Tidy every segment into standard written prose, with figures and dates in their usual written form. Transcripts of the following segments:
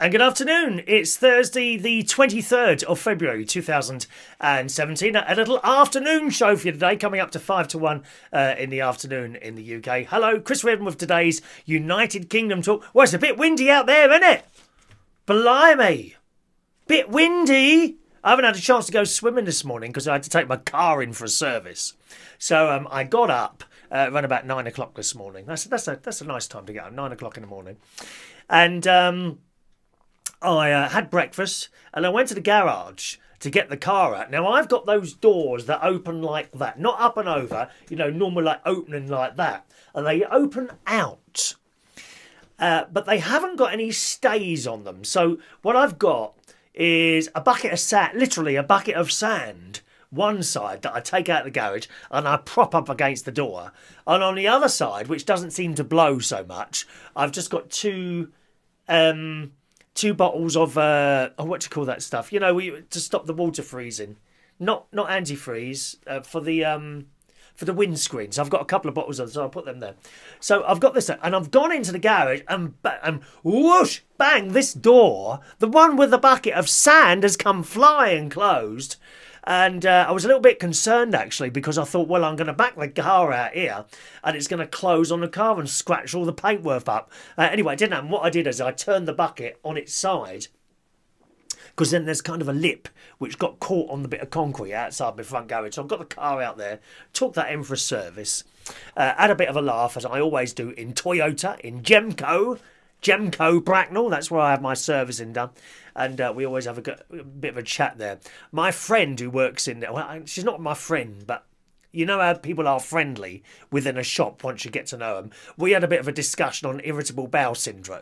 And good afternoon. It's Thursday, the 23rd of February 2017. A little afternoon show for you today, coming up to 5 to 1 in the afternoon in the UK. Hello, Chris Redden with today's United Kingdom talk. Well, it's a bit windy out there, isn't it? Blimey. Bit windy. I haven't had a chance to go swimming this morning because I had to take my car in for a service. So I got up around about 9 o'clock this morning. That's a nice time to get up, 9 o'clock in the morning. And I had breakfast and I went to the garage to get the car out. Now, I've got those doors that open like that. Not up and over, you know, normal like opening like that. And they open out. But they haven't got any stays on them. So what I've got is a bucket of sand, literally a bucket of sand, one side that I take out of the garage and I prop up against the door. And on the other side, which doesn't seem to blow so much, I've just got two bottles of what do you call that stuff? You know, to stop the water freezing. Not antifreeze for the windscreen. So I've got a couple of bottles of them, so I'll put them there. So I've got this, and I've gone into the garage and whoosh, bang! This door, the one with the bucket of sand, has come flying closed. And I was a little bit concerned, actually, because I thought, well, I'm going to back the car out here and it's going to close on the car and scratch all the paintwork up. Anyway, it didn't happen. What I did is I turned the bucket on its side, because then there's kind of a lip which got caught on the bit of concrete outside my front garage. So I've got the car out there, took that in for a service, had a bit of a laugh, as I always do in Toyota, in Gemco Bracknell, that's where I have my servicing done. And we always have a bit of a chat there. My friend who works in there, well, she's not my friend, but you know how people are friendly within a shop once you get to know them. We had a bit of a discussion on irritable bowel syndrome.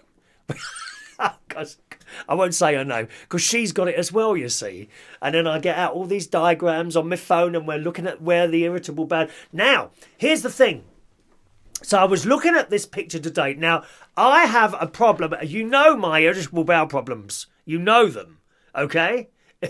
I won't say her name, because she's got it as well, you see. And then I get out all these diagrams on my phone and we're looking at where the irritable bowel... Now, here's the thing. So I was looking at this picture today. Now, I have a problem. You know my irritable bowel problems. You know them, okay?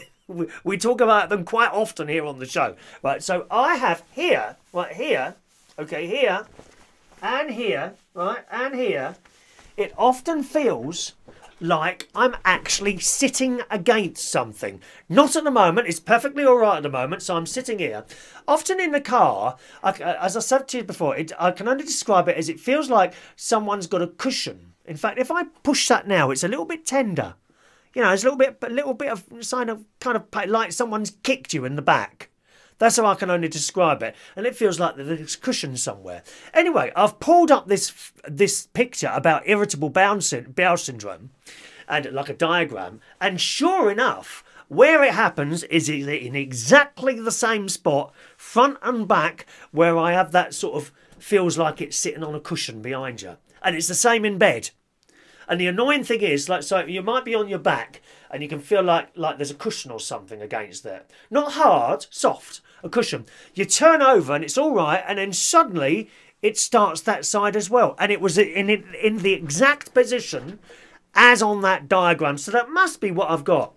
We talk about them quite often here on the show. Right, so I have here, right here, okay, here, and here, right, and here. It often feels like I'm actually sitting against something. Not at the moment. It's perfectly all right at the moment, so I'm sitting here. Often in the car, as I said to you before, I can only describe it as it feels like someone's got a cushion. In fact, if I push that now, it's a little bit tender. You know, it's a little bit of sign of kind of like someone's kicked you in the back. That's how I can only describe it. And it feels like there's a cushion somewhere. Anyway, I've pulled up this picture about irritable bowel syndrome, and like a diagram. And sure enough, where it happens is in exactly the same spot, front and back, where I have that sort of feels like it's sitting on a cushion behind you. And it's the same in bed. And the annoying thing is, like, so you might be on your back and you can feel like there's a cushion or something against there. Not hard, soft, a cushion. You turn over and it's all right, and then suddenly it starts that side as well. And it was in the exact position as on that diagram. So that must be what I've got.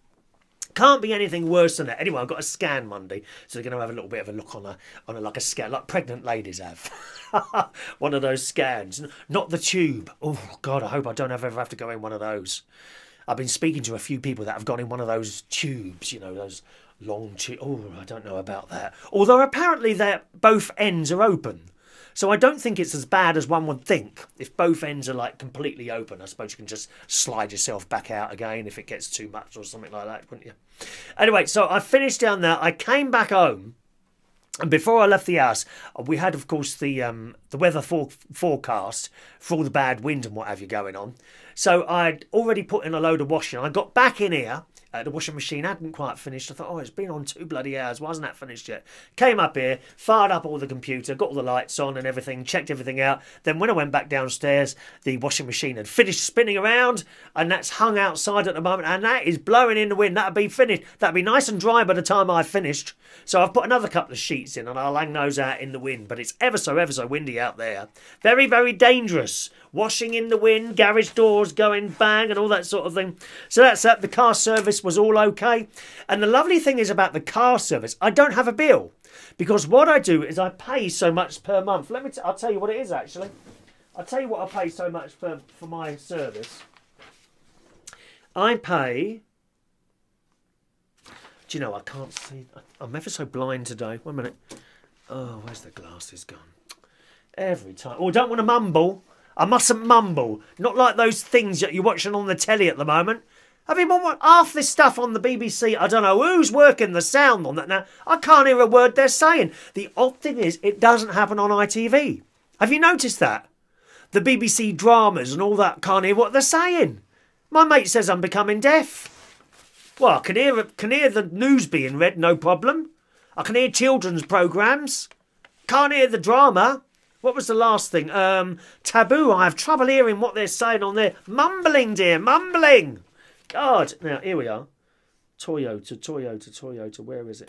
Can't be anything worse than that. Anyway, I've got a scan Monday, so they're going to have a little bit of a look on like a scan, like pregnant ladies have. One of those scans, not the tube. Oh God, I hope I don't ever have to go in one of those. I've been speaking to a few people that have gone in one of those tubes, you know, those long tubes. Oh, I don't know about that. Although apparently both ends are open. So I don't think it's as bad as one would think. If both ends are like completely open, I suppose you can just slide yourself back out again if it gets too much or something like that, couldn't you? Anyway, so I finished down there. I came back home, and before I left the house, we had, of course, the weather forecast for all the bad wind and what have you going on. So I'd already put in a load of washing. I got back in here. The washing machine hadn't quite finished. I thought, oh, it's been on 2 bloody hours. Why hasn't that finished yet? Came up here, fired up all the computer, got all the lights on and everything, checked everything out. Then when I went back downstairs, the washing machine had finished spinning around, and that's hung outside at the moment, and that is blowing in the wind. That'll be finished. That'll be nice and dry by the time I've finished. So I've put another couple of sheets in, and I'll hang those out in the wind. But it's ever so windy out there. Very, very dangerous. Washing in the wind, garage doors going bang and all that sort of thing. So that's that. The car service was all okay. And the lovely thing is about the car service, I don't have a bill. Because what I do is I pay so much per month. I'll tell you what it is, actually. I'll tell you what I pay so much for my service. I pay... Do you know, I can't see... I'm ever so blind today. 1 minute. Oh, where's the glasses gone? Every time. Oh, I don't want to mumble. I mustn't mumble. Not like those things that you're watching on the telly at the moment. I mean, half this stuff on the BBC, I don't know who's working the sound on that now. I can't hear a word they're saying. The odd thing is, it doesn't happen on ITV. Have you noticed that? The BBC dramas and all that, can't hear what they're saying. My mate says I'm becoming deaf. Well, I can hear the news being read, no problem. I can hear children's programmes. Can't hear the drama. What was the last thing? Taboo. I have trouble hearing what they're saying on there. Mumbling, dear, mumbling. God. Now, here we are. Toyota. Where is it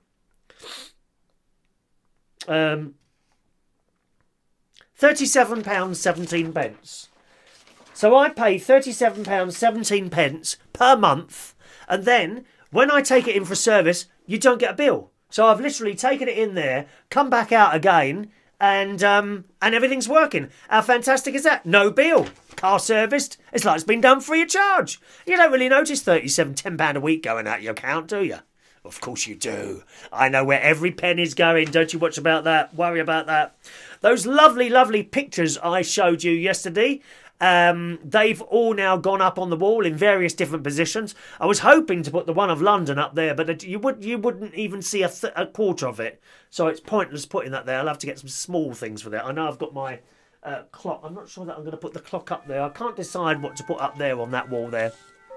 now? £37.17. So I pay £37.17 per month. And then, when I take it in for service, you don't get a bill. So I've literally taken it in there, come back out again, and everything's working. How fantastic is that? No bill. Car serviced. It's like it's been done free of charge. You don't really notice £10 a week going out your account, do you? Of course you do. I know where every penny's going. Don't you worry about that. Those lovely, lovely pictures I showed you yesterday, they've all now gone up on the wall in various different positions. I was hoping to put the one of London up there, but you wouldn't even see a quarter of it. So it's pointless putting that there. I'll have to get some small things for that. I know I've got my clock. I'm not sure that I'm going to put the clock up there. I can't decide what to put up there on that wall there.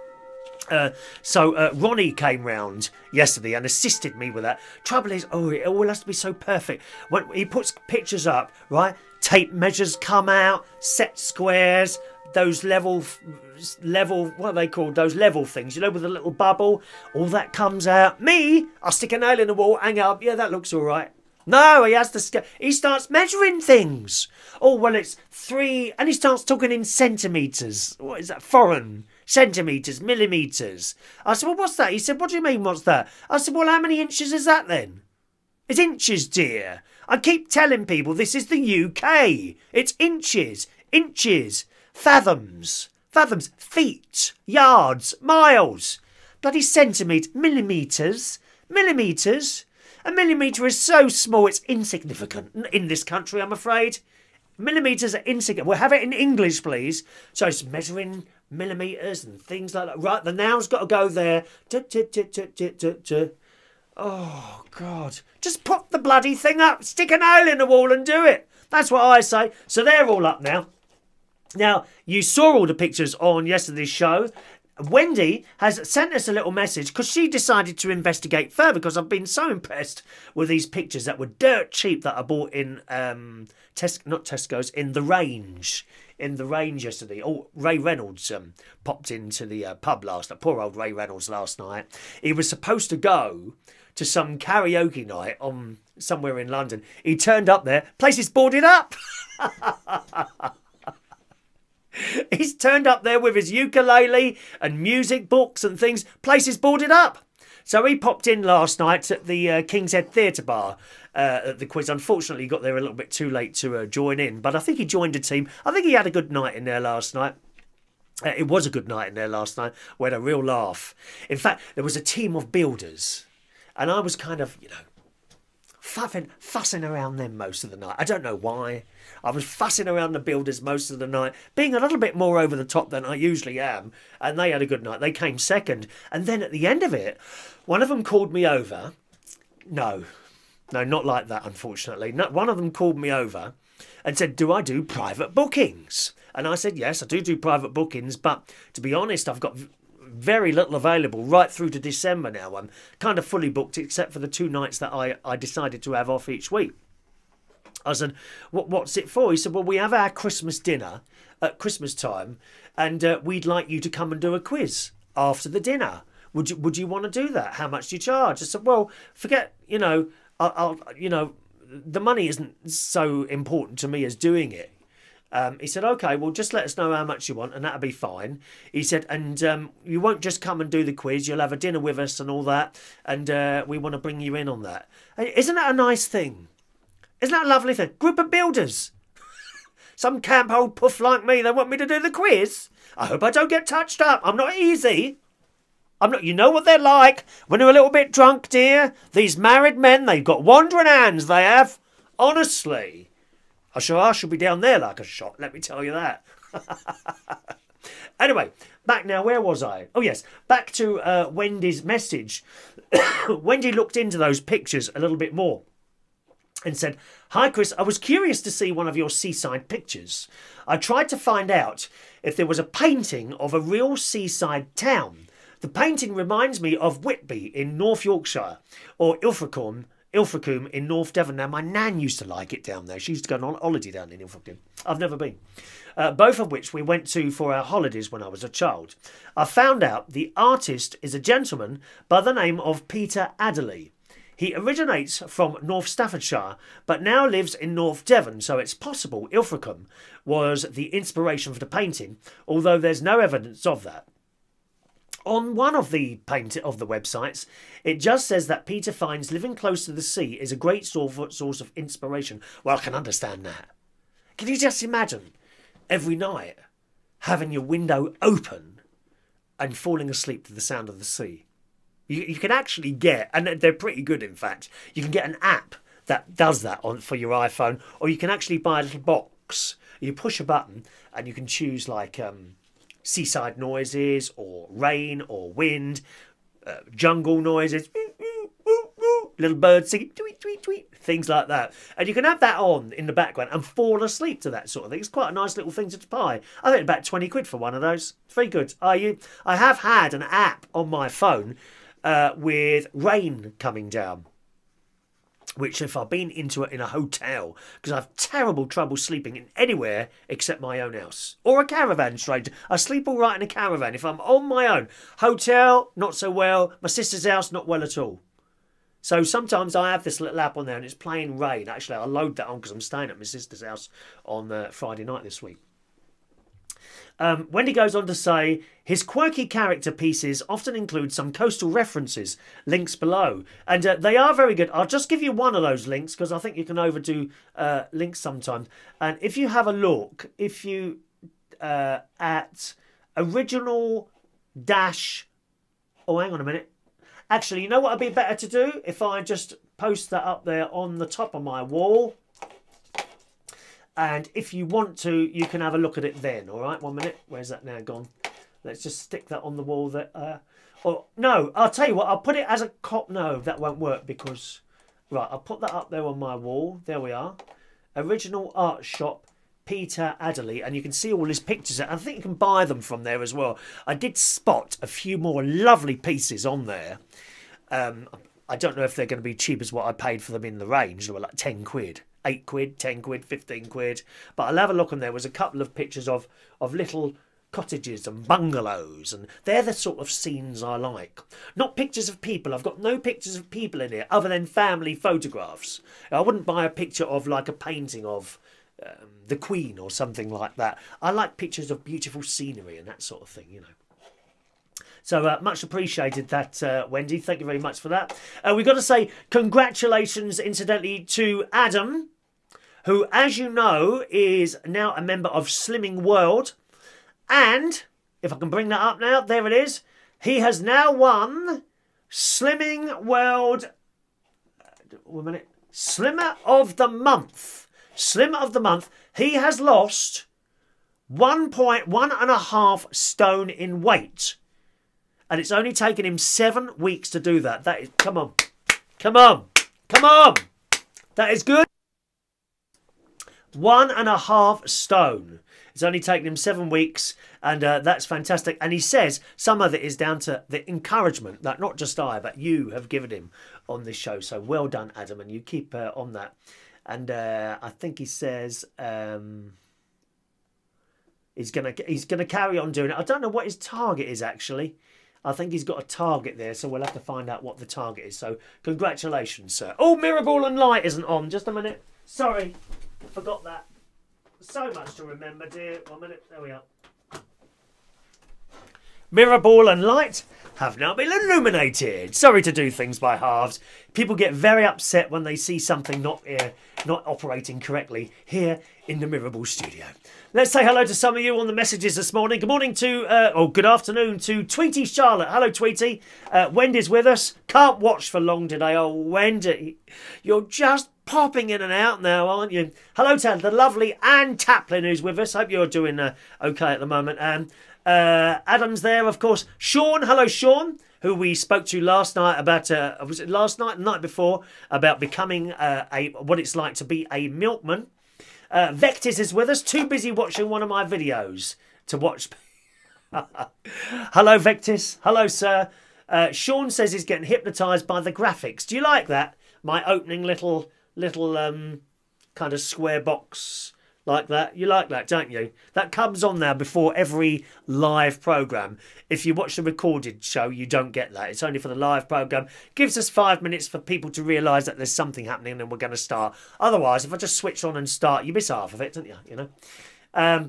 So Ronnie came round yesterday and assisted me with that. Trouble is, it all has to be so perfect. When he puts pictures up, right? Tape measures come out, set squares, those level, what are they called? Those level things, you know, with a little bubble. All that comes out. Me, I'll stick a nail in the wall, hang up. Yeah, that looks all right. No, he has to. He starts measuring things. Oh, well, it's 3, and he starts talking in centimetres. What is that? Foreign. Centimetres, millimetres. I said, well, what's that? He said, what do you mean, what's that? I said, well, how many inches is that then? It's inches, dear. I keep telling people this is the UK. It's inches, fathoms, feet, yards, miles. Bloody centimetres, millimetres. A millimetre is so small it's insignificant in this country, I'm afraid. Millimetres are insignificant. We'll have it in English, please. So it's measuring millimetres and things like that. Right, the noun's got to go there. Oh, God. Just put the bloody thing up. Stick a nail in the wall and do it. That's what I say. So they're all up now. Now, you saw all the pictures on yesterday's show. Wendy has sent us a little message because she decided to investigate further because I've been so impressed with these pictures that were dirt cheap that I bought in Tesco's, in the range. In the range yesterday. Oh, Ray Reynolds popped into the pub last night. Poor old Ray Reynolds last night. He was supposed to go to some karaoke night on somewhere in London. He turned up there. Place is boarded up. He's turned up there with his ukulele and music books and things. Place is boarded up. So he popped in last night at the King's Head Theatre Bar at the quiz. Unfortunately, he got there a little bit too late to join in. But I think he joined a team. I think he had a good night in there last night. It was a good night in there last night. We had a real laugh. In fact, there was a team of builders. And I was kind of, you know, fussing around them most of the night. I don't know why. I was fussing around the builders most of the night, being a little bit more over the top than I usually am. And they had a good night. They came second. And then at the end of it, one of them called me over. No, not like that, unfortunately. No, one of them called me over and said, do I do private bookings? And I said, yes, I do private bookings. But to be honest, I've got very little available right through to December now. I'm kind of fully booked except for the 2 nights that I decided to have off each week. I said, what's it for? He said, well, we have our Christmas dinner at Christmas time and we'd like you to come and do a quiz after the dinner. Would you want to do that? How much do you charge? I said, well, forget, you know, the money isn't so important to me as doing it. He said, OK, well, just let us know how much you want and that'll be fine. He said, and you won't just come and do the quiz. You'll have a dinner with us and all that. And we want to bring you in on that. Isn't that a nice thing? Isn't that a lovely thing? Group of builders. Some camp old puff like me, they want me to do the quiz. I hope I don't get touched up. I'm not easy. I'm not. You know what they're like when they're a little bit drunk, dear. These married men, they've got wandering hands, they have. Honestly. I should be down there like a shot, let me tell you that. Anyway, back now, where was I? Oh, yes, back to Wendy's message. Wendy looked into those pictures a little bit more and said, "Hi, Chris, I was curious to see one of your seaside pictures. I tried to find out if there was a painting of a real seaside town. The painting reminds me of Whitby in North Yorkshire or Ilfracombe in North Devon. Now, my nan used to like it down there. She used to go on holiday down in Ilfracombe. I've never been. Both of which we went to for our holidays when I was a child. I found out the artist is a gentleman by the name of Peter Adderley. He originates from North Staffordshire, but now lives in North Devon, so it's possible Ilfracombe was the inspiration for the painting, although there's no evidence of that. On one of the websites, it just says that Peter finds living close to the sea is a great source of inspiration. Well, I can understand that. Can you just imagine every night having your window open and falling asleep to the sound of the sea? You can actually get, and they're pretty good in fact, you can get an app that does that for your iPhone, or you can actually buy a little box. You push a button and you can choose like seaside noises or rain or wind, jungle noises, little birds singing, tweet, tweet, tweet, things like that. And you can have that on in the background and fall asleep to that sort of thing. It's quite a nice little thing to buy. I think about 20 quid for one of those. It's very good. I have had an app on my phone with rain coming down, which if I've been into it in a hotel, because I have terrible trouble sleeping in anywhere except my own house. Or a caravan, stranger. I sleep all right in a caravan if I'm on my own. Hotel, not so well. My sister's house, not well at all. So sometimes I have this little app on there and it's playing rain. Actually, I'll load that on because I'm staying at my sister's house on Friday night this week. Wendy goes on to say, his quirky character pieces often include some coastal references, links below. And they are very good. I'll just give you one of those links because I think you can overdo links sometimes. And if you have a look, if you at original dash... Oh, hang on a minute. Actually, you know what would be better to do? If I just post that up there on the top of my wall. And if you want to, you can have a look at it then, all right? 1 minute. Where's that now gone? Let's just stick that on the wall. No, I'll tell you what. I'll put it as a cop. No, that won't work because... Right, I'll put that up there on my wall. There we are. Original Art Shop, Peter Adderley. And you can see all his pictures. I think you can buy them from there as well. I did spot a few more lovely pieces on there. I don't know if they're going to be cheap as what I paid for them in the range. They were like 10 quid. 8 quid, 10 quid, 15 quid. But I'll have a look, and there was a couple of pictures of little cottages and bungalows, and they're the sort of scenes I like. Not pictures of people. I've got no pictures of people in here other than family photographs. I wouldn't buy a picture of like a painting of the Queen or something like that. I like pictures of beautiful scenery and that sort of thing, you know. So much appreciated that, Wendy. Thank you very much for that. We've got to say congratulations, incidentally, to Adam, who, as you know, is now a member of Slimming World. And, if I can bring that up now, there it is. He has now won Slimming World... 1 minute. Slimmer of the Month. Slimmer of the Month. He has lost 1.5 stone in weight. And it's only taken him 7 weeks to do that. That is... Come on. Come on. Come on. That is good. 1.5 stone. It's only taken him 7 weeks, and that's fantastic. And he says some of it is down to the encouragement that not just I, but you have given him on this show. So well done, Adam, and you keep on that. And I think he says he's gonna carry on doing it. I don't know what his target is actually. I think he's got a target there, so we'll have to find out what the target is. So congratulations, sir. Oh, Mirrorball and Light isn't on. Just a minute. Sorry. Forgot that. So much to remember, dear. 1 minute. There we are. Mirror ball and light have now been illuminated. Sorry to do things by halves. People get very upset when they see something not operating correctly here in the Mirror Ball studio. Let's say hello to some of you on the messages this morning. Good morning to, good afternoon to Tweety Charlotte. Hello, Tweety. Wendy's with us. Can't watch for long today. Oh, Wendy, you're just popping in and out now, aren't you? Hello to the lovely Anne Taplin who's with us. Hope you're doing okay at the moment. Adam's there, of course. Sean, hello, Sean, who we spoke to last night about, was it last night? The night before, about becoming what it's like to be a milkman. Vectis is with us, too busy watching one of my videos to watch. Hello, Vectis. Hello, sir. Sean says he's getting hypnotised by the graphics. Do you like that? My opening little kind of square box like that. You like that, don't you? That comes on now before every live programme. If you watch the recorded show, you don't get that. It's only for the live programme. Gives us 5 minutes for people to realise that there's something happening and then we're going to start. Otherwise, if I just switch on and start, you miss half of it, don't you? You know.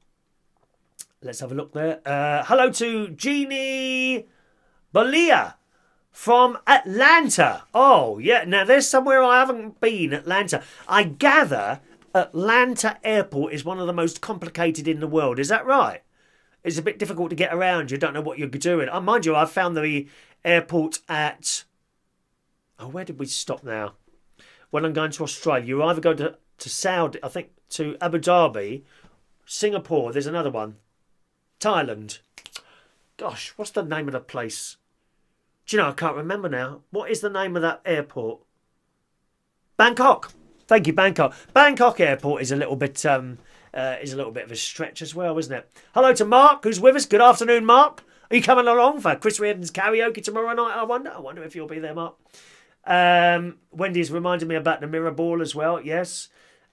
Let's have a look there. Hello to Jeannie Balia from Atlanta. Oh, yeah. Now, there's somewhere I haven't been, Atlanta. I gather Atlanta Airport is one of the most complicated in the world. Is that right? It's a bit difficult to get around. You don't know what you're doing. Mind you, I found the airport at... Oh, where did we stop now? When I'm going to Australia, you either go to Saudi, I think, to Abu Dhabi, Singapore. There's another one. Thailand. Gosh, what's the name of the place? Do you know, I can't remember now. What is the name of that airport? Bangkok. Thank you, Bangkok. Bangkok Airport is a little bit of a stretch as well, isn't it? Hello to Mark, who's with us. Good afternoon, Mark. Are you coming along for Chris Reardon's karaoke tomorrow night? I wonder if you'll be there, Mark. Wendy's reminded me about the mirror ball as well. Yes.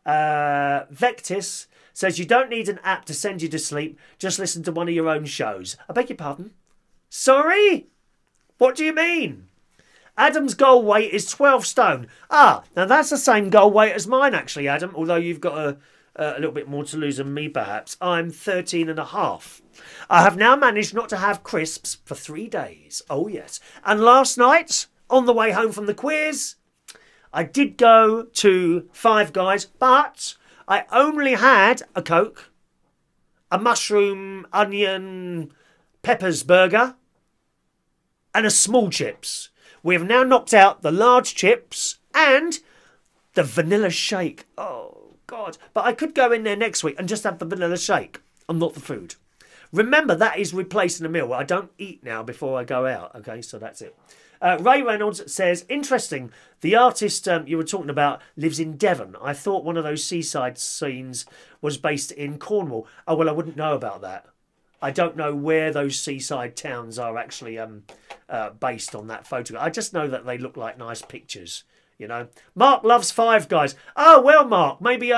Vectis says you don't need an app to send you to sleep. Just listen to one of your own shows. I beg your pardon. Sorry. What do you mean? Adam's goal weight is 12 stone. Ah, now that's the same goal weight as mine, actually, Adam, although you've got a little bit more to lose than me, perhaps. I'm 13 and a half. I have now managed not to have crisps for 3 days. Oh, yes. And last night, on the way home from the quiz, I did go to Five Guys, but I only had a Coke, a mushroom, onion, peppers burger, and a small chips. We have now knocked out the large chips and the vanilla shake. Oh, God. But I could go in there next week and just have the vanilla shake and not the food. Remember, that is replacing a meal. I don't eat now before I go out. Okay, so that's it. Ray Reynolds says, interesting, the artist you were talking about lives in Devon. I thought one of those seaside scenes was based in Cornwall. Oh, well, I wouldn't know about that. I don't know where those seaside towns are actually based on that photograph. I just know that they look like nice pictures, you know. Mark loves Five Guys. Oh, well, Mark, maybe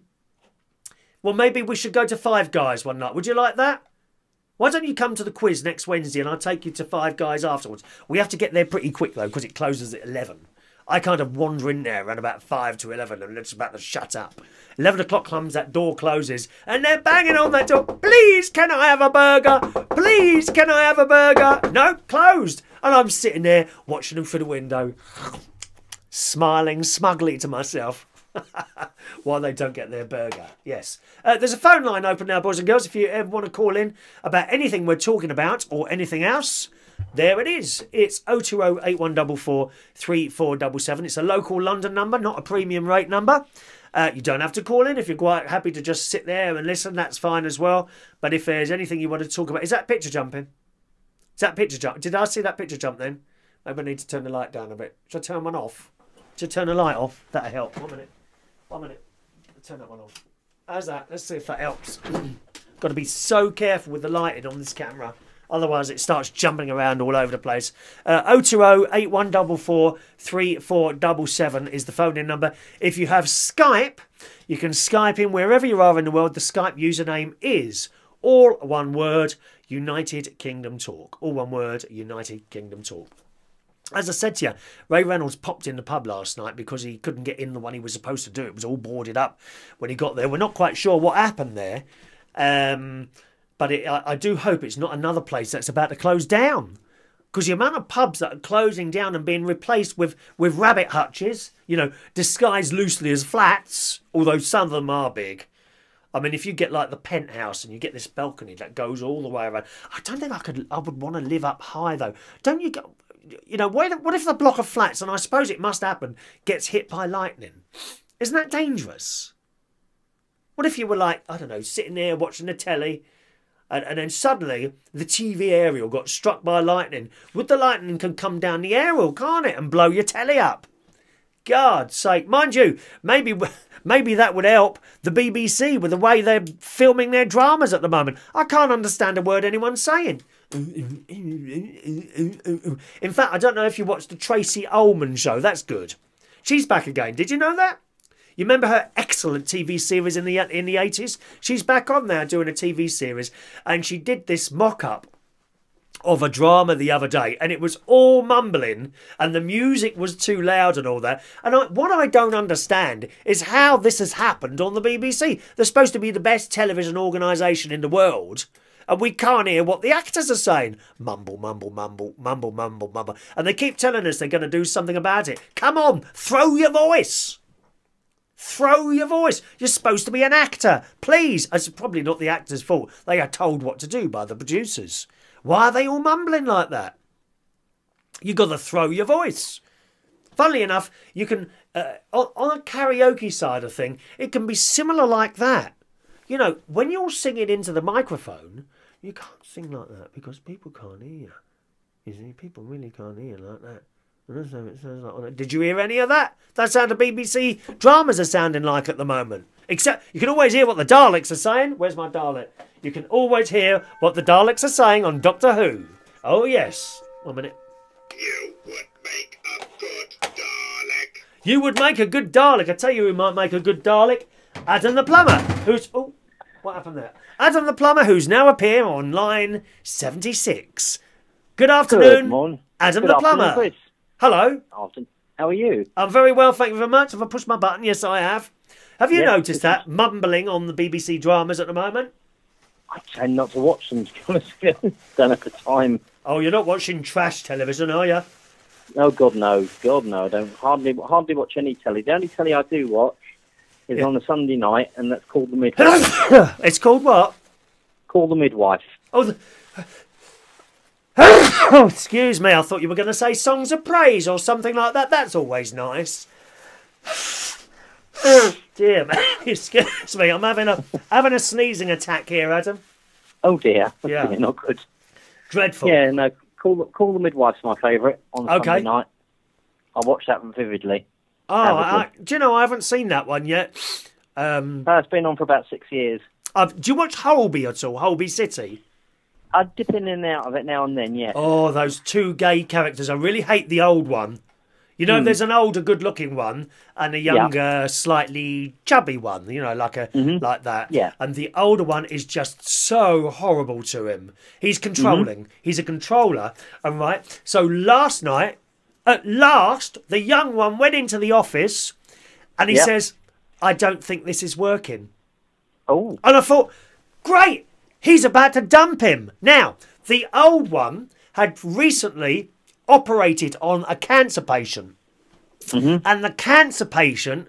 maybe we should go to Five Guys one night. Would you like that? Why don't you come to the quiz next Wednesday and I'll take you to Five Guys afterwards? We have to get there pretty quick, though, because it closes at 11. I kind of wander in there around about 5 to 11 and it's about to shut up. 11 o'clock comes, that door closes, and they're banging on that door. Please, can I have a burger? Please, can I have a burger? No, closed. And I'm sitting there watching them through the window, smiling smugly to myself while they don't get their burger. Yes. There's a phone line open now, boys and girls, if you ever want to call in about anything we're talking about or anything else. There it is. It's 020 8144 3477. It's a local London number, not a premium rate number. You don't have to call in if you're quite happy to just sit there and listen. That's fine as well. But if there's anything you want to talk about... Is that picture jumping? Is that picture jump? Did I see that picture jump then? Maybe I need to turn the light down a bit. Should I turn one off? Should I turn the light off? That'll help. 1 minute. 1 minute. I'll turn that one off. How's that? Let's see if that helps. Got to be so careful with the lighting on this camera. Otherwise, it starts jumping around all over the place. 020 8144 3477 is the phone-in number. If you have Skype, you can Skype in wherever you are in the world. The Skype username is, all one word, United Kingdom Talk. All one word, United Kingdom Talk. As I said to you, Ray Reynolds popped in the pub last night because he couldn't get in the one he was supposed to do. It was all boarded up when he got there. We're not quite sure what happened there. But I do hope it's not another place that's about to close down. Because the amount of pubs that are closing down and being replaced with rabbit hutches, you know, disguised loosely as flats, although some of them are big. I mean, if you get like the penthouse and you get this balcony that goes all the way around, I don't think I would want to live up high though. Don't you go? You know, what if the block of flats, and I suppose it must happen, gets hit by lightning? Isn't that dangerous? What if you were like, I don't know, sitting there watching the telly, and then suddenly the TV aerial got struck by lightning? Would the lightning can come down the aerial, can't it, and blow your telly up? God's sake. Mind you, maybe that would help the BBC with the way they're filming their dramas at the moment. I can't understand a word anyone's saying. In fact, I don't know if you watched the Tracy Ullman show. That's good. She's back again. Did you know that? You remember her excellent TV series in the 80s? She's back on now doing a TV series, and she did this mock-up of a drama the other day, and it was all mumbling, and the music was too loud and all that. And what I don't understand is how this has happened on the BBC. They're supposed to be the best television organisation in the world, and we can't hear what the actors are saying. Mumble, mumble, mumble, mumble, mumble, mumble. And they keep telling us they're going to do something about it. Come on, throw your voice. Throw your voice. You're supposed to be an actor. Please. It's probably not the actor's fault. They are told what to do by the producers. Why are they all mumbling like that? You've got to throw your voice. Funnily enough, you can, on a karaoke side of thing, it can be similar like that. You know, when you're singing into the microphone, you can't sing like that because people can't hear. You see, people really can't hear like that. Did you hear any of that? That's how the BBC dramas are sounding like at the moment. Except you can always hear what the Daleks are saying. Where's my Dalek? You can always hear what the Daleks are saying on Doctor Who. Oh, yes. 1 minute. You would make a good Dalek. You would make a good Dalek. I tell you who might make a good Dalek. Adam the Plumber, who's... Oh, what happened there? Adam the Plumber, who's now appear on line 76. Good afternoon, Good morning. Adam Good the afternoon, Plumber. Chris. Hello. Afternoon. How are you? I'm very well, thank you very much. Have I pushed my button? Yes, I have. Have you Yes, noticed that mumbling on the BBC dramas at the moment? I tend not to watch them, to be honest with you. Don't have the time. Oh, you're not watching trash television, are you? Oh, God, no. God, no. I don't hardly watch any telly. The only telly I do watch is on a Sunday night, and that's called The Midwife. It's called what? Called The Midwife. Oh, oh, excuse me. I thought you were going to say Songs of Praise or something like that. That's always nice. Dear me, excuse me. I'm having a sneezing attack here, Adam. Oh, dear. Yeah. Not good. Dreadful. Yeah, no. Call The Midwife's my favourite on a Sunday night. I watch that vividly. Oh, do you know, I haven't seen that one yet. It's been on for about 6 years. Do you watch Holby at all? Holby City? I dip in and out of it now and then, yeah. Oh, those two gay characters. I really hate the old one. You know, there's an older, good-looking one and a younger, slightly chubby one, you know, like that. Yeah. And the older one is just so horrible to him. He's controlling. He's a controller. And right, so last night, at last, the young one went into the office and he says, I don't think this is working. Oh. And I thought, great, he's about to dump him. Now, the old one had recently operated on a cancer patient. And the cancer patient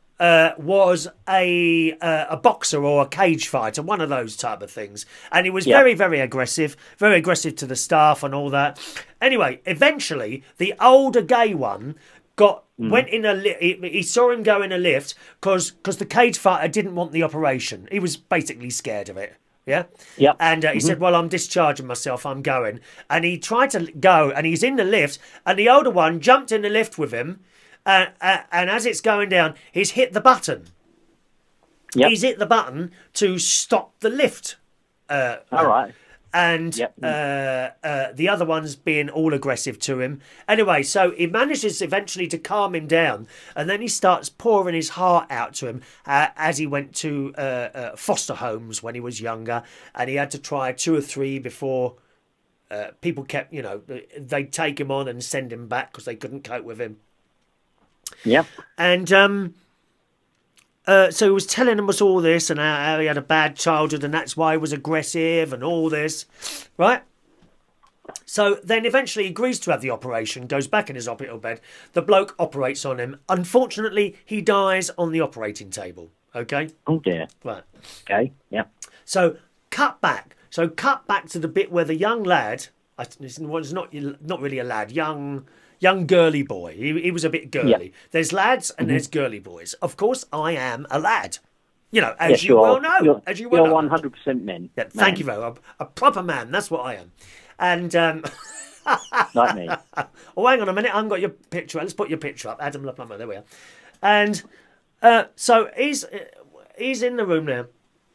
was a boxer or a cage fighter, one of those type of things. And he was very, very aggressive to the staff and all that. Anyway, eventually, the older gay one went in a lift. He saw him go in a lift because the cage fighter didn't want the operation. He was basically scared of it. Yeah? Yeah. And he said, well, I'm discharging myself, I'm going. And he tried to go, and he's in the lift, and the older one jumped in the lift with him, and as it's going down, he's hit the button. Yep. He's hit the button to stop the lift. All right. And the other one's being all aggressive to him. Anyway, so he manages eventually to calm him down, and then he starts pouring his heart out to him as he went to foster homes when he was younger, and he had to try 2 or 3 before people kept, you know, they'd take him on and send him back because they couldn't cope with him. Yeah. And so he was telling us all this and how he had a bad childhood and that's why he was aggressive and all this, right? So then eventually he agrees to have the operation, goes back in his hospital bed. The bloke operates on him. Unfortunately, he dies on the operating table. Okay? Oh, dear. Right. Okay, yeah. So cut back. Cut back to the bit where the young lad, it's not really a lad, young girly boy. He was a bit girly. Yeah. There's lads and there's girly boys. Of course, I am a lad. You know, as Yes, you well are. know. As you well You're know. 100% men. Yeah, thank you very much. A proper man. That's what I am. And Like me. oh, hang on a minute. I haven't got your picture. Let's put your picture up. Adam LaPlumber. There we are. And so he's in the room now.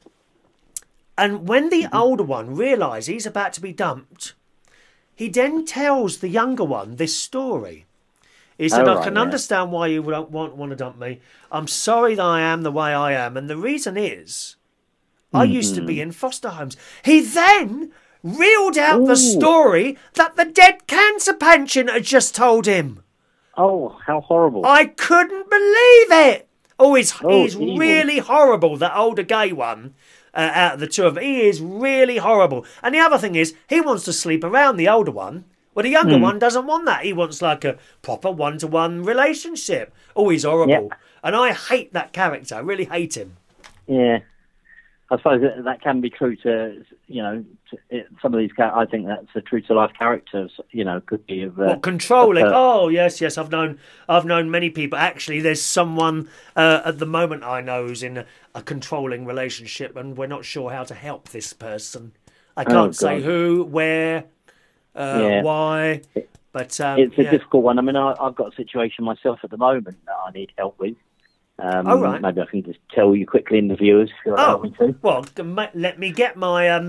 And when the older one realises he's about to be dumped, he then tells the younger one this story. He said, I can understand why you don't want to dump me. I'm sorry that I am the way I am. And the reason is, I used to be in foster homes. He then reeled out the story that the dead cancer patient had just told him. Oh, how horrible. I couldn't believe it. Oh, he's evil. really horrible, that older gay one. Out of the two of them, he is really horrible. And the other thing is, he wants to sleep around the older one. Well, the younger one doesn't want that. He wants like a proper one-to-one relationship. Oh, he's horrible. Yeah. And I hate that character. I really hate him. Yeah. I suppose that can be true to, some of these characters. I think that's a true to life characters, could be of... controlling. Oh, yes. I've known many people. Actually, there's someone at the moment I know who's in a controlling relationship and we're not sure how to help this person. I can't say who, where, why, but... it's a difficult one. I mean, I've got a situation myself at the moment that I need help with. Right. Maybe I can just tell you quickly in the viewers if you allow me to. Well, let me get my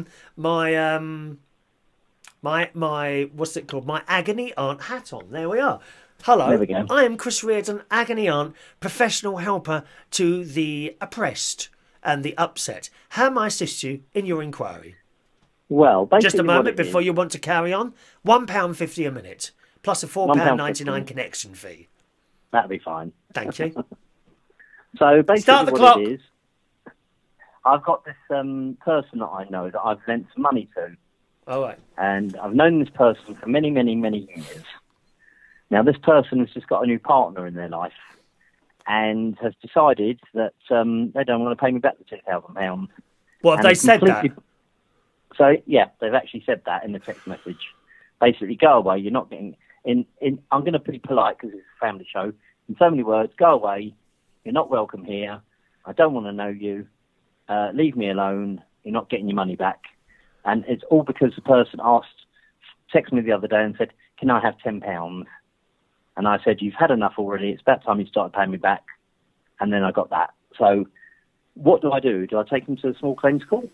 what's it called? My agony aunt hat on. There we are. Hello. There we go. I am Chris Reardon, agony aunt, professional helper to the oppressed and the upset. How may I assist you in your inquiry? Well, basically, just a moment before you want to carry on. £1.50 a minute plus a £4.99 connection fee. That'll be fine. Thank you. So basically, Start the what clock. it is, I've got this person that I know that I've lent some money to. All right. And I've known this person for many, many, many years. Now, this person has just got a new partner in their life and has decided that they don't want to pay me back the £2,000. Well, have they said that? So, yeah, they've actually said that in the text message. Basically, go away. You're not getting... I'm going to be polite because it's a family show. In so many words, go away. You're not welcome here. I don't want to know you. Leave me alone. You're not getting your money back. And it's all because the person texted me the other day and said, can I have £10? And I said, you've had enough already. It's about time you started paying me back. And then I got that. So what do? Do I take them to the small claims court?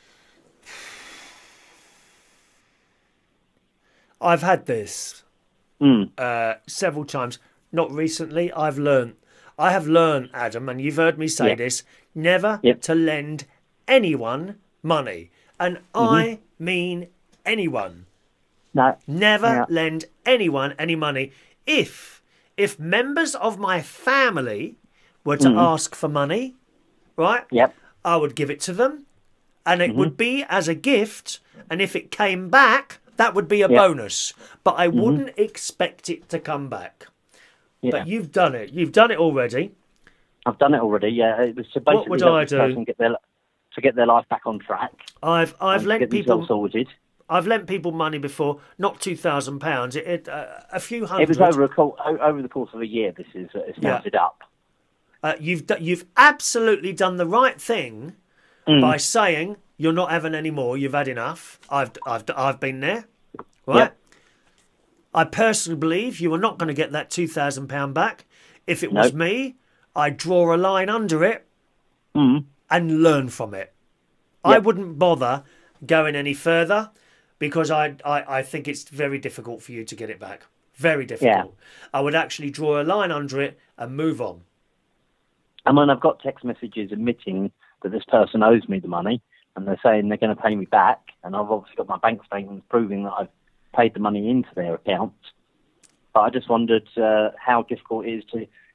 I've had this several times. Not recently. I have learned, Adam, and you've heard me say this, never to lend anyone money. And I mean anyone. No. Never lend anyone any money. If members of my family were to ask for money, right? Yep. I would give it to them. And it would be as a gift. And if it came back, that would be a bonus. But I wouldn't expect it to come back. Yeah. But you've done it. You've done it already. I've done it already. Yeah, it was to basically what would I do? Get their life back on track. I've lent people sorted. I've lent people money before, not £2,000. A few hundred. It was over the course of a year. This is started up. You've absolutely done the right thing by saying you're not having any more. You've had enough. I've been there, right? Yep. I personally believe you are not going to get that £2,000 back. If it was me, I'd draw a line under it and learn from it. Yep. I wouldn't bother going any further because I think it's very difficult for you to get it back. Very difficult. Yeah. I would actually draw a line under it and move on. And when I've got text messages admitting that this person owes me the money and they're saying they're going to pay me back, and I've obviously got my bank statements proving that I've paid the money into their account. But I just wondered how difficult it is to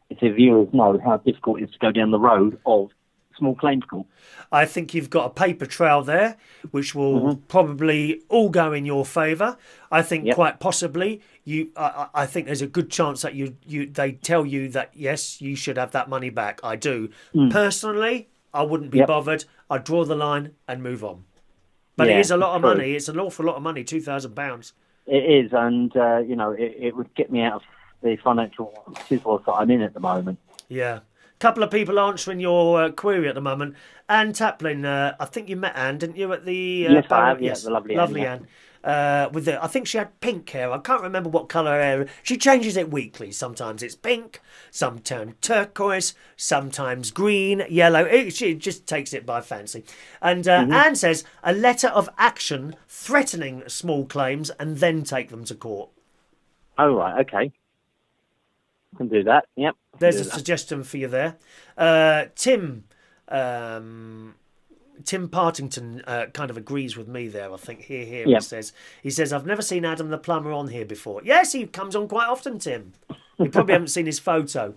if the viewers know how difficult it is to go down the road of small claims court. I think you've got a paper trail there, which will probably all go in your favour. I think quite possibly I think there's a good chance that they tell you that yes, you should have that money back. I do personally. I wouldn't be bothered. I'd draw the line and move on. But it is a lot of money. It's an awful lot of money. £2,000. It is, and it would get me out of the financial situation that I'm in at the moment. Yeah. Couple of people answering your query at the moment. Anne Taplin, I think you met Anne, didn't you, at the... yes, I have, yes, the lovely Anne. I think she had pink hair. I can't remember what colour hair. She changes it weekly. Sometimes it's pink, sometimes turquoise, sometimes green, yellow. She just takes it by fancy. And Anne says, a letter of action threatening small claims and then take them to court. Oh, right, okay. Can do that, yep. There's a suggestion for you there. Tim Partington kind of agrees with me there, I think. Here he says, I've never seen Adam the plumber on here before. Yes, he comes on quite often, Tim. You probably haven't seen his photo.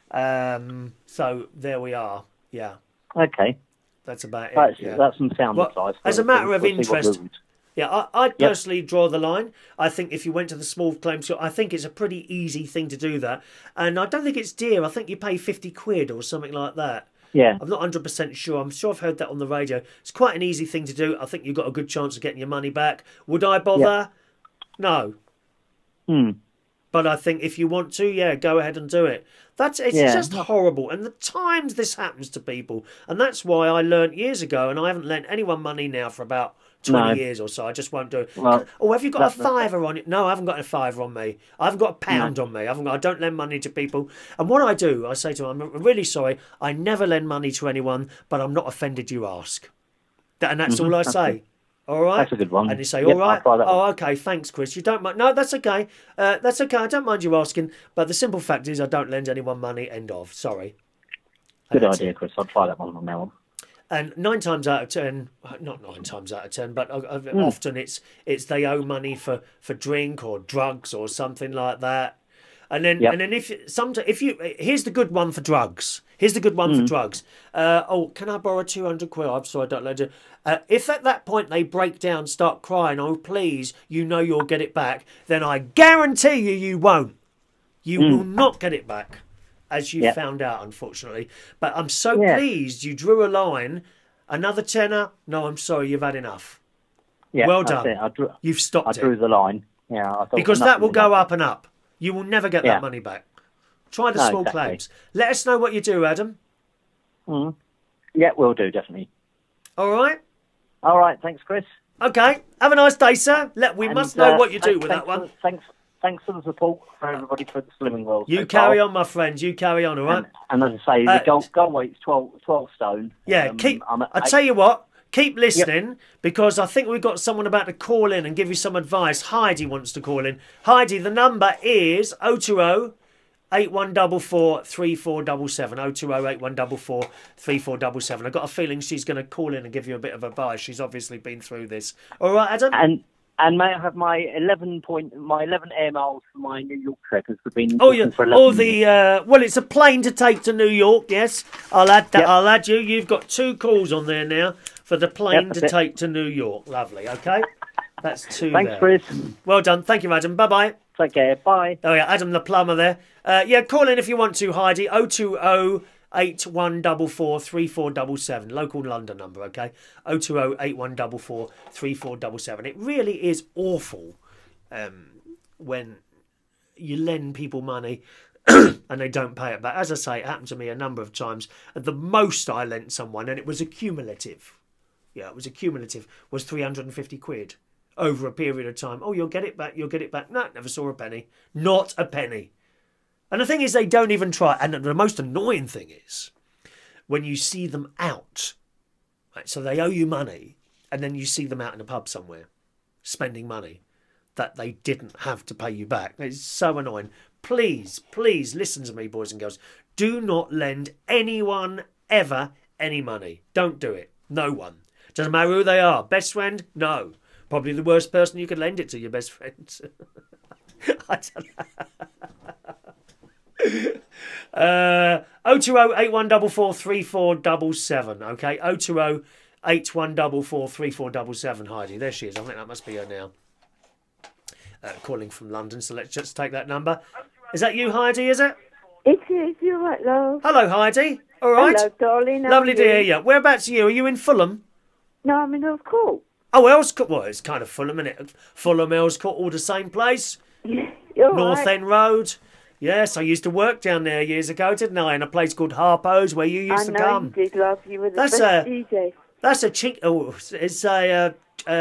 So there we are. Yeah. Okay. That's about it. That's some sound advice. As a matter of interest... Yeah, I'd personally draw the line. I think if you went to the small claims court, I think it's a pretty easy thing to do that. And I don't think it's dear. I think you pay 50 quid or something like that. Yeah. I'm not 100% sure. I'm sure I've heard that on the radio. It's quite an easy thing to do. I think you've got a good chance of getting your money back. Would I bother? No. But I think if you want to, go ahead and do it. It's just horrible. And the times this happens to people. And that's why I learnt years ago, and I haven't lent anyone money now for about 20 years or so. I just won't do it. Well, have you got a fiver on it? No, I haven't got a fiver on me. I haven't got a pound on me. I don't lend money to people. And what I do, I say to them, I'm really sorry. I never lend money to anyone, but I'm not offended you ask. And that's all I say. All right? That's a good one. And you say, all right? Oh, okay, thanks, Chris. You don't mind? No, that's okay. That's okay. I don't mind you asking. But the simple fact is I don't lend anyone money, end of. Sorry. Good idea, Chris. I'll try that one from now on. And 9 times out of 10, not 9 times out of 10, but often it's they owe money for drink or drugs or something like that. And then here's the good one for drugs. Here's the good one for drugs. Can I borrow 200 quid? I'm sorry, I don't lend you. If at that point they break down, start crying, oh please, you'll get it back, then I guarantee you won't. You will not get it back. As you found out, unfortunately. But I'm so pleased you drew a line. Another tenner? No, I'm sorry, you've had enough. Yeah, well done. You've stopped it. I drew the line. Yeah, I thought because that will go up and up. You will never get that money back. Try the small claims. Let us know what you do, Adam. Yeah, we'll do, definitely. All right? All right, thanks, Chris. Okay, have a nice day, sir. We must know what you do with that one. Thanks for the support for everybody for the Slimming World. You carry on, my friends. You carry on, all right? And as I say, the goal weight's 12 stone. Yeah, I tell you what, keep listening because I think we've got someone about to call in and give you some advice. Heidi wants to call in. Heidi, the number is 020 8144 3477. 020 8144 3477. I've got a feeling she's going to call in and give you a bit of advice. She's obviously been through this. All right, Adam? And may I have my 11 air miles for my New York trip? Has been well, it's a plane to take to New York. Yes, I'll add that. I'll add you. You've got 2 calls on there now for the plane to take to New York. Lovely. Okay, that's 2. Thanks, Chris. Well done. Thank you, Adam. Bye bye. Take care. Bye. Oh yeah, Adam the plumber there. Call in if you want to, Heidi. 020 8144 3477. Local London number, okay? 020 8144 3477. It really is awful when you lend people money and they don't pay it back. As I say, it happened to me a number of times. The most I lent someone, and it was accumulative. Yeah, it was accumulative, was 350 quid over a period of time. Oh, you'll get it back, you'll get it back. No, never saw a penny. Not a penny. And the thing is, they don't even try. And the most annoying thing is when you see them out. Right, so they owe you money, and then you see them out in a pub somewhere spending money that they didn't have to pay you back. It's so annoying. Please, please listen to me, boys and girls. Do not lend anyone ever any money. Don't do it. No one. Doesn't matter who they are. Best friend? No. Probably the worst person you could lend it to, your best friend. I don't know. 020-8144-3477. Okay, 020-8144-3477. Heidi, there she is. I think that must be her now. Calling from London, so let's just take that number. Is that you, Heidi, is it? It is, you're right, love. Hello, Heidi. All right. Hello, darling. Lovely to hear you. Whereabouts are you? Are you in Fulham? No, I'm in North Court. Oh, Earls Court. Well, it's kind of Fulham, isn't it? Fulham, Earls Court, all the same place. You're North right. End Road. Yes, I used to work down there years ago, didn't I? In a place called Harpo's where you used to come. I know you did, love. You were the That's best DJ. That's a chink. Oh, it's a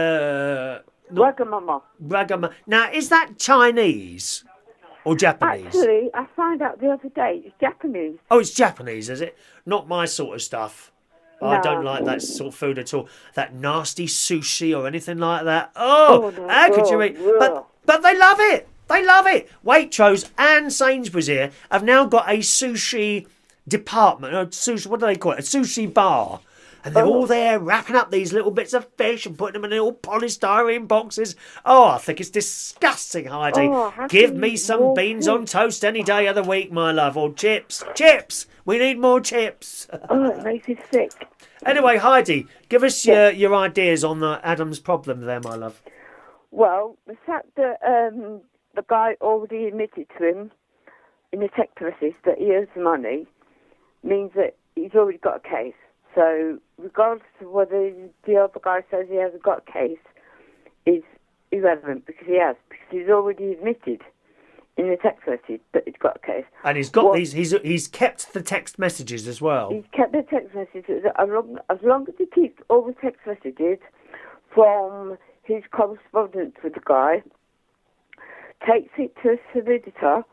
Wagamama. Now, is that Chinese or Japanese? Actually, I found out the other day it's Japanese. Oh, it's Japanese, is it? Not my sort of stuff. I No. don't like that sort of food at all. That nasty sushi or anything like that. Oh, no, how could you eat? ugh. But they love it. They love it. Waitrose and Sainsbury's here have now got a sushi department. Or sushi, what do they call it? A sushi bar. And they're all there wrapping up these little bits of fish and putting them in little polystyrene boxes. Oh, I think it's disgusting, Heidi. how Give can me you some walk beans in? on toast any day of the week, my love. Or chips. Chips. We need more chips. Oh, it makes you sick. Anyway, Heidi, give us your ideas on the Adam's problem there, my love. Well, the fact that the guy already admitted to him in the text message that he owes the money means that he's already got a case. So, regardless of whether the other guy says he hasn't got a case, is irrelevant because he has. Because he's already admitted in the text message that he's got a case. And he's got these. He's kept the text messages as well. He's kept the text messages as long as he keeps all the text messages from his correspondence with the guy, takes it to a solicitor,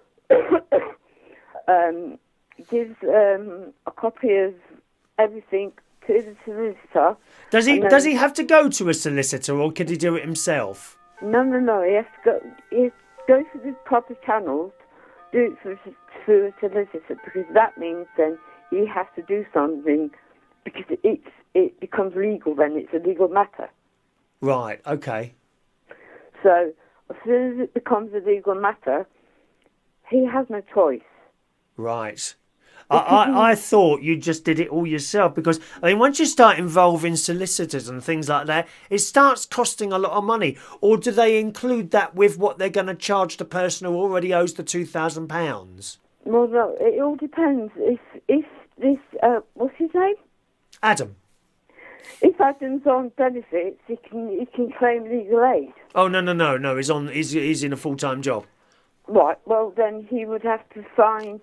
gives a copy of everything to the solicitor. Does he have to go to a solicitor, or could he do it himself? No. He has to go. He has to go through the proper channels, do it through a solicitor, because that means then he has to do something because it becomes legal. Then it's a legal matter. Right. Okay. So as soon as it becomes a legal matter, he has no choice. Right. I thought you just did it all yourself because, I mean, once you start involving solicitors and things like that, it starts costing a lot of money. Or do they include that with what they're going to charge the person who already owes the £2,000? Well, no, it all depends. If this, what's his name? Adam. If Adam's on benefits, he can claim legal aid. Oh, no. He's in a full-time job. Right, well, then he would have to find...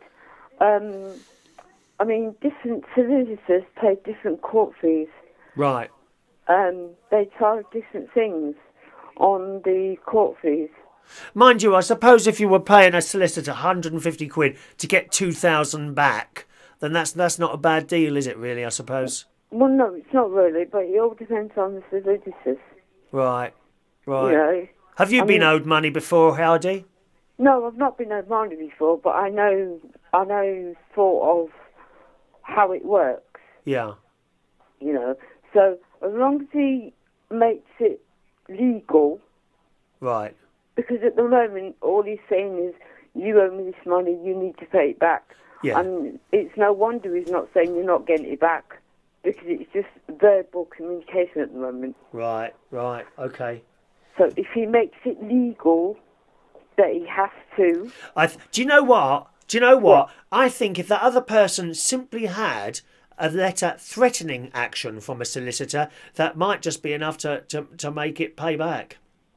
different solicitors pay different court fees. Right. They charge different things on the court fees. Mind you, I suppose if you were paying a solicitor 150 quid to get 2,000 back, then that's not a bad deal, is it really, I suppose? Well, no, it's not really, but it all depends on the solicitors. Right. You know, Have you been owed money before, Heidi? No, I've not been owed money before, but I know sort of how it works. Yeah. You know, so as long as he makes it legal. Right. Because at the moment, all he's saying is, you owe me this money, you need to pay it back. Yeah. And it's no wonder he's not saying you're not getting it back, because it's just verbal communication at the moment. Right, okay. So if he makes it legal that he has to... Do you know what? What? I think if that other person simply had a letter threatening action from a solicitor, that might just be enough to make it pay back.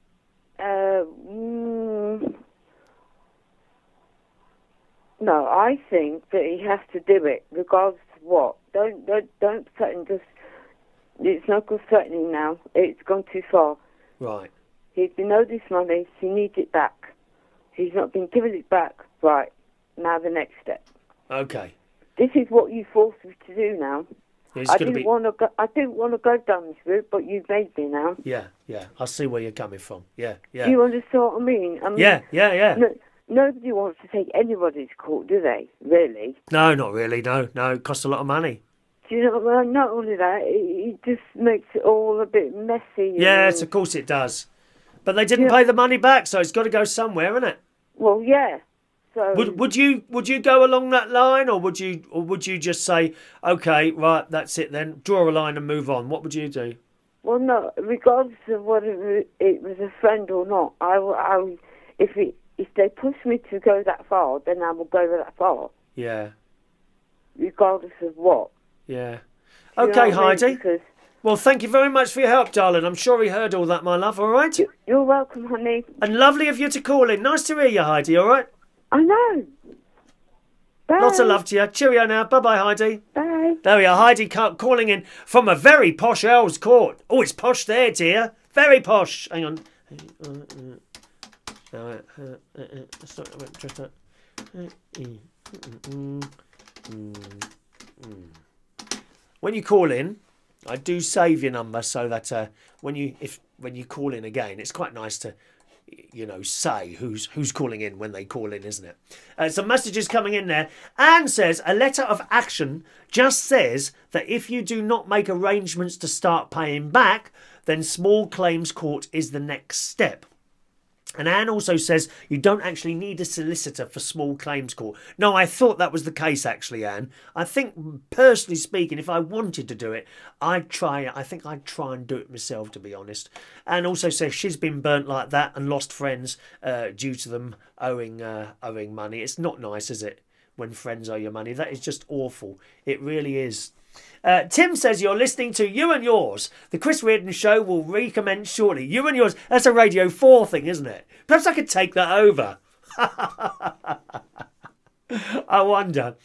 No, I think that he has to do it, regardless of what. Don't threaten just... It's no good threatening now. It's gone too far. Right. He's been owed this money, he needs it back. He's not been given it back. Right, now the next step. Okay. This is what you forced me to do now. I didn't want to go down this route, but you've made me now. Yeah. I see where you're coming from. Yeah. Do you understand what I mean? Yeah. Nobody wants to take anybody to court, do they? Really? No, not really. No. It costs a lot of money. Do you know? Well, not only that, it just makes it all a bit messy. Yes, of course it does. But they didn't pay the money back, so it's got to go somewhere, isn't it? Well, yeah. So Would you go along that line, or would you just say, okay, right, that's it then, draw a line and move on? What would you do? well, no, regardless of whether it was a friend or not, if they push me to go that far, then I will go that far. Yeah. Regardless of what. Yeah. You know Okay, what I mean? Heidi. Because Well, thank you very much for your help, darling. I'm sure he heard all that, my love, all right? you're welcome, honey. And lovely of you to call in. Nice to hear you, Heidi, all right? I know. Bye. Lots of love to you. Cheerio now. Bye-bye, Heidi. Bye. There we are, Heidi calling in from a very posh Earl's Court. Oh, it's posh there, dear. Very posh. Hang on. When you call in, I do save your number so that when you call in again, it's quite nice to, say who's calling in when they call in, isn't it? Some messages coming in there. Anne says, a letter of action just says that if you do not make arrangements to start paying back, then small claims court is the next step. And Anne also says you don't actually need a solicitor for small claims court. No, I thought that was the case, actually, Anne. I think, personally speaking, if I wanted to do it, I'd try it. I think I'd try and do it myself, to be honest. Anne also says she's been burnt like that and lost friends due to them owing money. It's not nice, is it, when friends owe you money? That is just awful. It really is. Tim says you're listening to You and Yours. The Chris Reardon Show will recommence shortly. You and Yours. That's a Radio 4 thing, isn't it? Perhaps I could take that over. I wonder.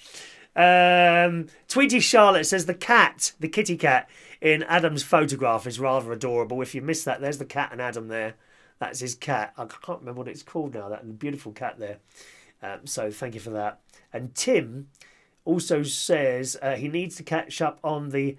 Tweety Charlotte says the kitty cat in Adam's photograph is rather adorable. If you missed that, there's the cat and Adam there. That's his cat. I can't remember what it's called now. That beautiful cat there. So thank you for that. And Tim also says he needs to catch up on the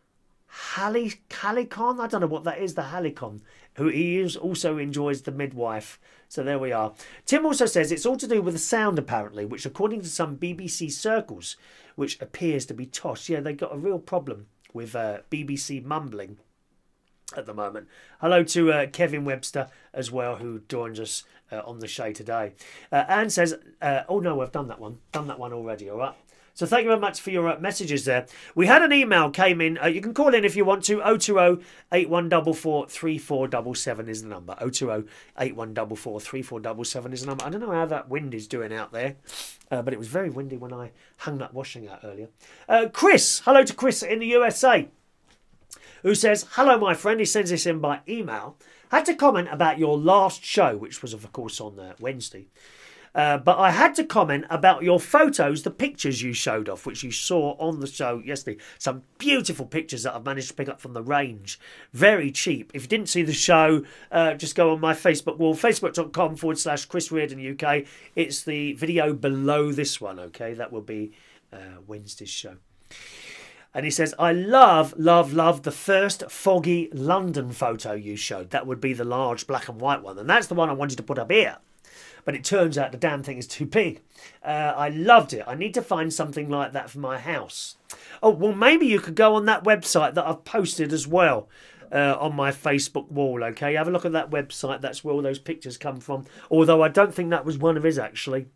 Halicon. I don't know what that is, the Halicon. Who he also enjoys the midwife. So there we are. Tim also says it's all to do with the sound, apparently, which according to some BBC circles, which appears to be tosh. Yeah, they've got a real problem with BBC mumbling at the moment. Hello to Kevin Webster as well, who joins us on the show today. Anne says, oh no, I've done that one. Done that one already, all right? So thank you very much for your messages there. We had an email came in. You can call in if you want to. 020 8144 3477 is the number. 020 8144 3477 is the number. I don't know how that wind is doing out there, but it was very windy when I hung that washing out earlier. Chris, hello to Chris in the USA, who says, hello, my friend. He sends this in by email. Had to comment about your last show, which was, of course, on Wednesday. But I had to comment about your photos, the pictures you showed off, which you saw on the show yesterday. Some beautiful pictures that I've managed to pick up from the range. Very cheap. If you didn't see the show, just go on my Facebook wall, facebook.com/Chris Reardon UK. It's the video below this one, okay? That will be Wednesday's show. And he says, I love the first foggy London photo you showed. That would be the large black and white one. And that's the one I wanted to put up here. But it turns out the damn thing is too big. I loved it. I need to find something like that for my house. Oh, well, maybe you could go on that website that I've posted as well on my Facebook wall, okay? Have a look at that website. That's where all those pictures come from. Although I don't think that was one of his, actually.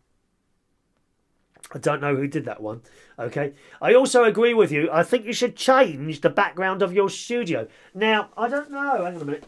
I don't know who did that one, okay? I also agree with you. I think you should change the background of your studio. Now, I don't know. Hang on a minute.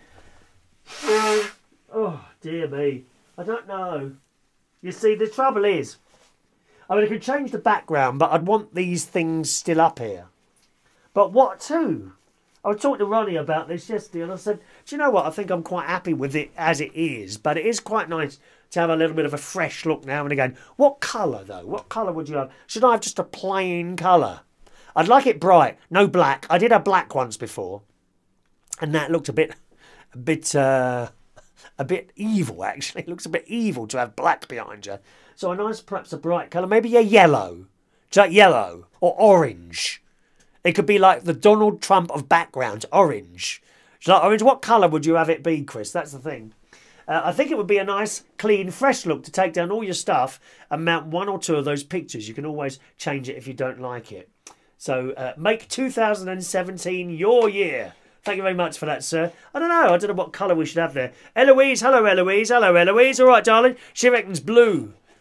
Oh, dear me. I don't know. You see, the trouble is, I mean, I could change the background, but I'd want these things still up here. But what to? I was talking to Ronnie about this yesterday, and I said, do you know what? I think I'm quite happy with it as it is, but it is quite nice to have a little bit of a fresh look now and again. What colour, though? What colour would you have? Should I have just a plain colour? I'd like it bright, no black. I did have black once before, and that looked a bit evil, actually. It looks a bit evil to have black behind you. So a nice, perhaps a bright colour, maybe a yellow. Do you like yellow or orange? It could be like the Donald Trump of background, orange. Do you like orange? What colour would you have it be, Chris? That's the thing. I think it would be a nice, clean, fresh look to take down all your stuff and mount one or two of those pictures. You can always change it if you don't like it. So make 2017 your year. Thank you very much for that, sir. I don't know what colour we should have there. Eloise, hello, Eloise. Hello, Eloise. All right, darling. She reckons blue.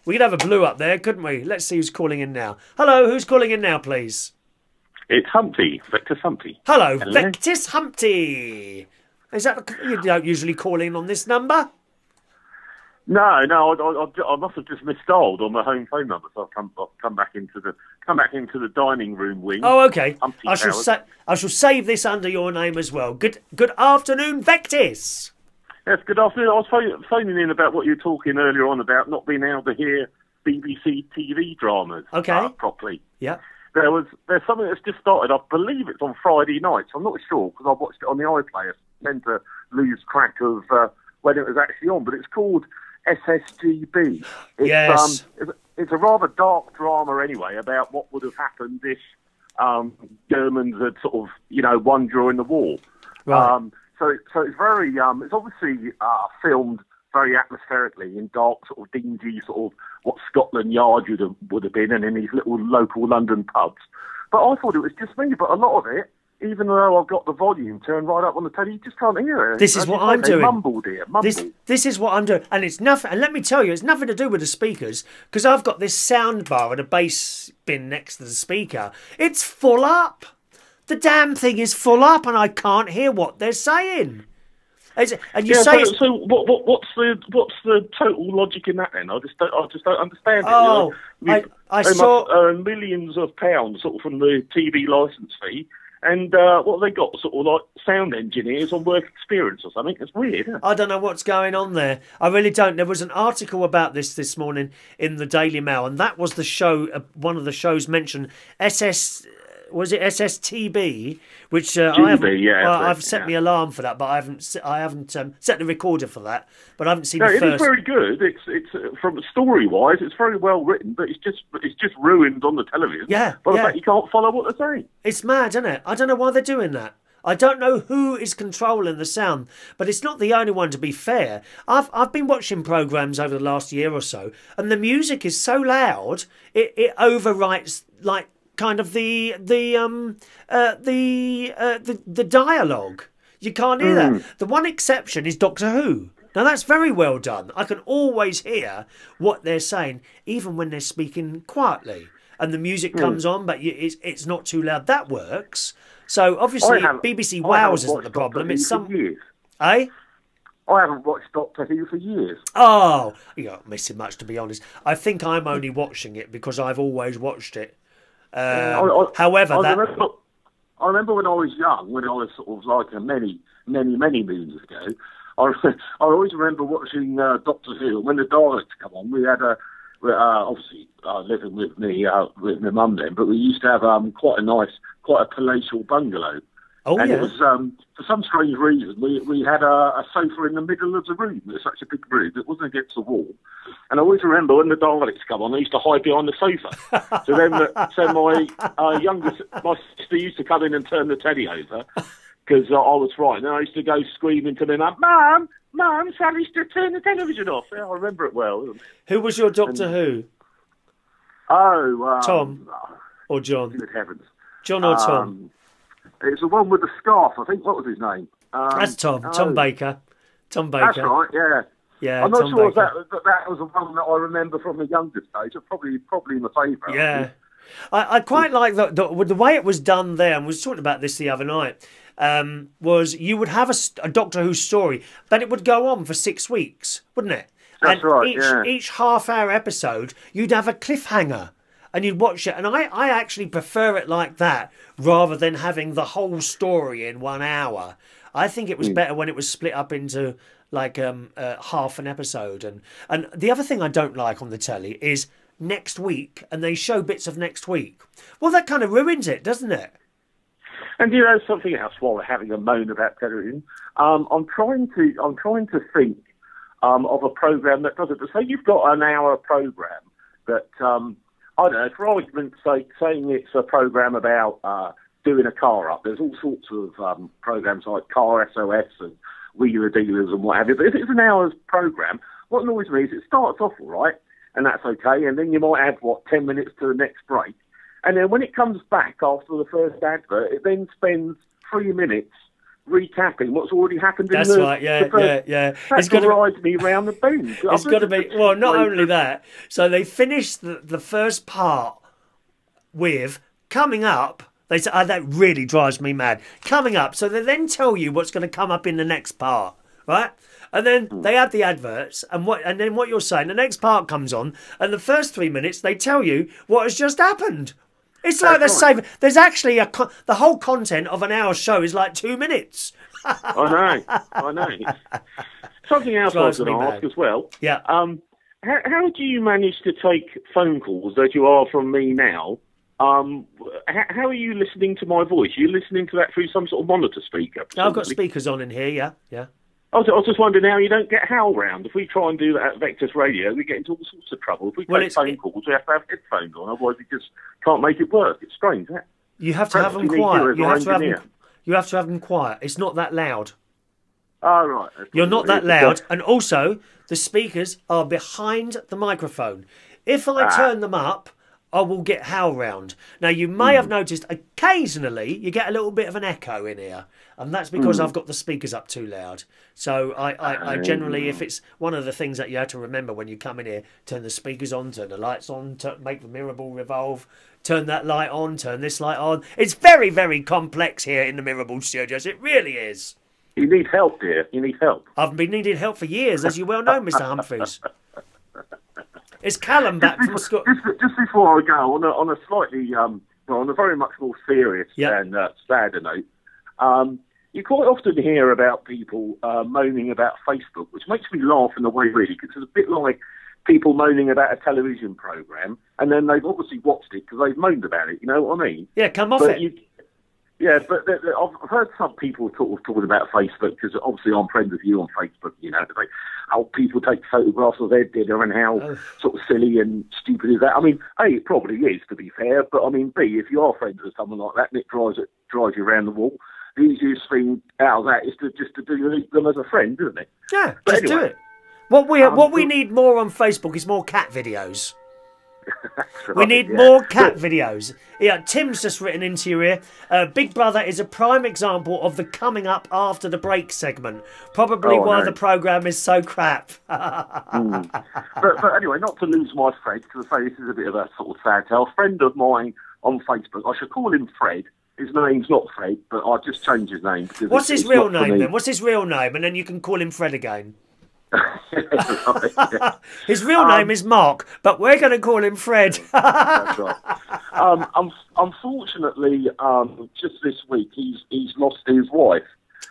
We could have a blue up there, couldn't we? Let's see who's calling in now. Hello, who's calling in now, please? It's Humpty, Vectis Humpty. Hello, Vectis Humpty. Is that you don't usually call in on this number? No, I must have just misdialed on my home phone number, so I've come back into the dining room wing. Oh, okay. Humpty I shall save this under your name as well. Good afternoon, Vectis. Yes, good afternoon. I was phoning in about what you were talking earlier on about not being able to hear BBC TV dramas properly. Yeah. There's something that's just started. I believe it's on Friday nights. I'm not sure because I watched it on the iPlayer. I tend to lose track of when it was actually on, but it's called SSGB. Yes. It's a rather dark drama anyway about what would have happened if Germans had sort of, won during the war. Right. So it's very, it's obviously filmed very atmospherically in dark, sort of dingy, sort of what Scotland Yard would have been, and in these little local London pubs. But I thought it was just me. But a lot of it, even though I've got the volume turned right up on the telly, you just can't hear it. This is what I'm doing. Mumble, dear, mumble. This is what I'm doing, and it's nothing. And let me tell you, it's nothing to do with the speakers because I've got this sound bar and a bass bin next to the speaker. It's full up. The damn thing is full up, and I can't hear what they're saying. And you say so what's the total logic in that then? I just don't understand it. Oh, I saw millions of pounds sort of from the TV licence fee, and what have they got? Sort of like sound engineers on work experience or something. It's weird. Isn't it? I don't know what's going on there. I really don't. There was an article about this morning in the Daily Mail, and that was the show. One of the shows mentioned Was it SSTB? Which I've set my alarm for that, but I haven't set the recorder for that. But I haven't seen the first. It is very good. It's from story wise, it's very well written, but it's just ruined on the television. Yeah, by the fact you can't follow what they're saying. It's mad, isn't it? I don't know why they're doing that. I don't know who is controlling the sound, but it's not the only one. To be fair, I've been watching programs over the last year or so, and the music is so loud it overwrites like kind of the dialogue. You can't hear that. The one exception is Doctor Who. Now that's very well done. I can always hear what they're saying, even when they're speaking quietly, and the music comes on, but it's not too loud. That works. So obviously BBC Wales isn't the problem. It's some. Eh? I haven't watched Doctor Who for years. Oh, you're not missing much, to be honest. I think I'm only watching it because I've always watched it. However, I remember when I was young, when I was sort of like many moons ago, I always remember watching Doctor Who. When the Daleks come on, we had obviously living with my mum then, but we used to have quite a palatial bungalow. Oh, and yeah. It was, for some strange reason, we had a sofa in the middle of the room. It was such a big room. It wasn't against the wall. And I always remember when the Daleks come on, I used to hide behind the sofa. So my sister used to come in and turn the telly over because I was frightened. And I used to go screaming to them, Mum, Sally's to turn the television off. Yeah, I remember it well. Who was your Doctor Who? Tom or John? Good heavens. John or Tom? It's the one with the scarf, I think. What was his name? That's Tom. Tom Baker. Tom Baker. That's right, yeah. Yeah, I'm not Tom sure if Baker. that was the one that I remember from the younger stage. Probably my favourite. Yeah. I quite like the way it was done there, and we were talking about this the other night, was you would have a Doctor Who story, but it would go on for 6 weeks, wouldn't it? That's right, Each half-hour episode, you'd have a cliffhanger. And you'd watch it, and I actually prefer it like that rather than having the whole story in 1 hour. I think it was better when it was split up into like half an episode. And the other thing I don't like on the telly is next week, and they show bits of next week. Well, that kind of ruins it, doesn't it? And you know something else? While we're having a moan about television, I'm trying to think of a program that does it. Say you've got an hour program that. I don't know, for argument's sake, saying it's a program about doing a car up. There's all sorts of programs like Car SOS and Wheeler Dealers and what have you. But if it's an hour's program, what annoys me is it starts off all right, and that's okay, and then you might add, 10 minutes to the next break. And then when it comes back after the first advert, it then spends 3 minutes recapping what's already happened That's in the right, yeah. That's going to ride me round the bend. It's got to be, well, not only that, so they finished the first part with coming up. They say, oh, that really drives me mad. Coming up, so they then tell you what's going to come up in the next part, right? And then they add the adverts, and then what you're saying, the next part comes on, and the first 3 minutes they tell you what has just happened. It's like they're saving. There's actually the whole content of an hour show is like 2 minutes. I know. Something else I was going to ask as well. Yeah. How do you manage to take phone calls as you are from me now? How are you listening to my voice? Are you listening to that through some sort of monitor speaker? I've got speakers on in here, yeah. I was just wondering how you don't get howl round. If we try and do that at Vectis Radio, we get into all sorts of trouble. If we take phone calls, we have to have headphones on, otherwise we just can't make it work. It's strange, isn't it? You have to have them quiet. You have to have them quiet. It's not that loud. Oh, right. You're not that loud. And also, the speakers are behind the microphone. If I turn them up, I will get howl round. Now, you may have noticed occasionally you get a little bit of an echo in here. And that's because I've got the speakers up too loud. So I generally, if it's one of the things that you have to remember when you come in here, turn the speakers on, turn the lights on, make the mirror ball revolve, turn that light on, turn this light on. It's very, very complex here in the mirror ball studios. It really is. You need help, dear. You need help. I've been needing help for years, as you well know, Mr. Humphreys. It's Callum back from school. Just before I go, on a slightly, on a very much more serious and sadder note, you quite often hear about people moaning about Facebook, which makes me laugh in a way, really, because it's a bit like people moaning about a television programme, and then they've obviously watched it because they've moaned about it, you know what I mean? Yeah, come off it. But I've heard some people talking about Facebook, because obviously I'm friends with you on Facebook, you know, like how people take photographs of their dinner and how sort of silly and stupid is that. I mean, A, it probably is, to be fair, but I mean, B, if you are friends with someone like that and it drives you around the wall, the easiest thing out of that is to do them as a friend, isn't it? Yeah, but just anyway, do it. What we need more on Facebook is more cat videos. Right, we need more cat videos. Yeah, Tim's just written into your ear. Big Brother is a prime example of the coming up after the break segment. Probably why the programme is so crap. But anyway, not to lose my thread, because I say this is a bit of a sort of sad tale. A friend of mine on Facebook, I should call him Fred. His name's not Fred, but I'll just change his name. What's his real name then? What's his real name? And then you can call him Fred again. Right, yeah. His real name is Mark, but we're going to call him Fred. That's right. Unfortunately, just this week, he's lost his wife.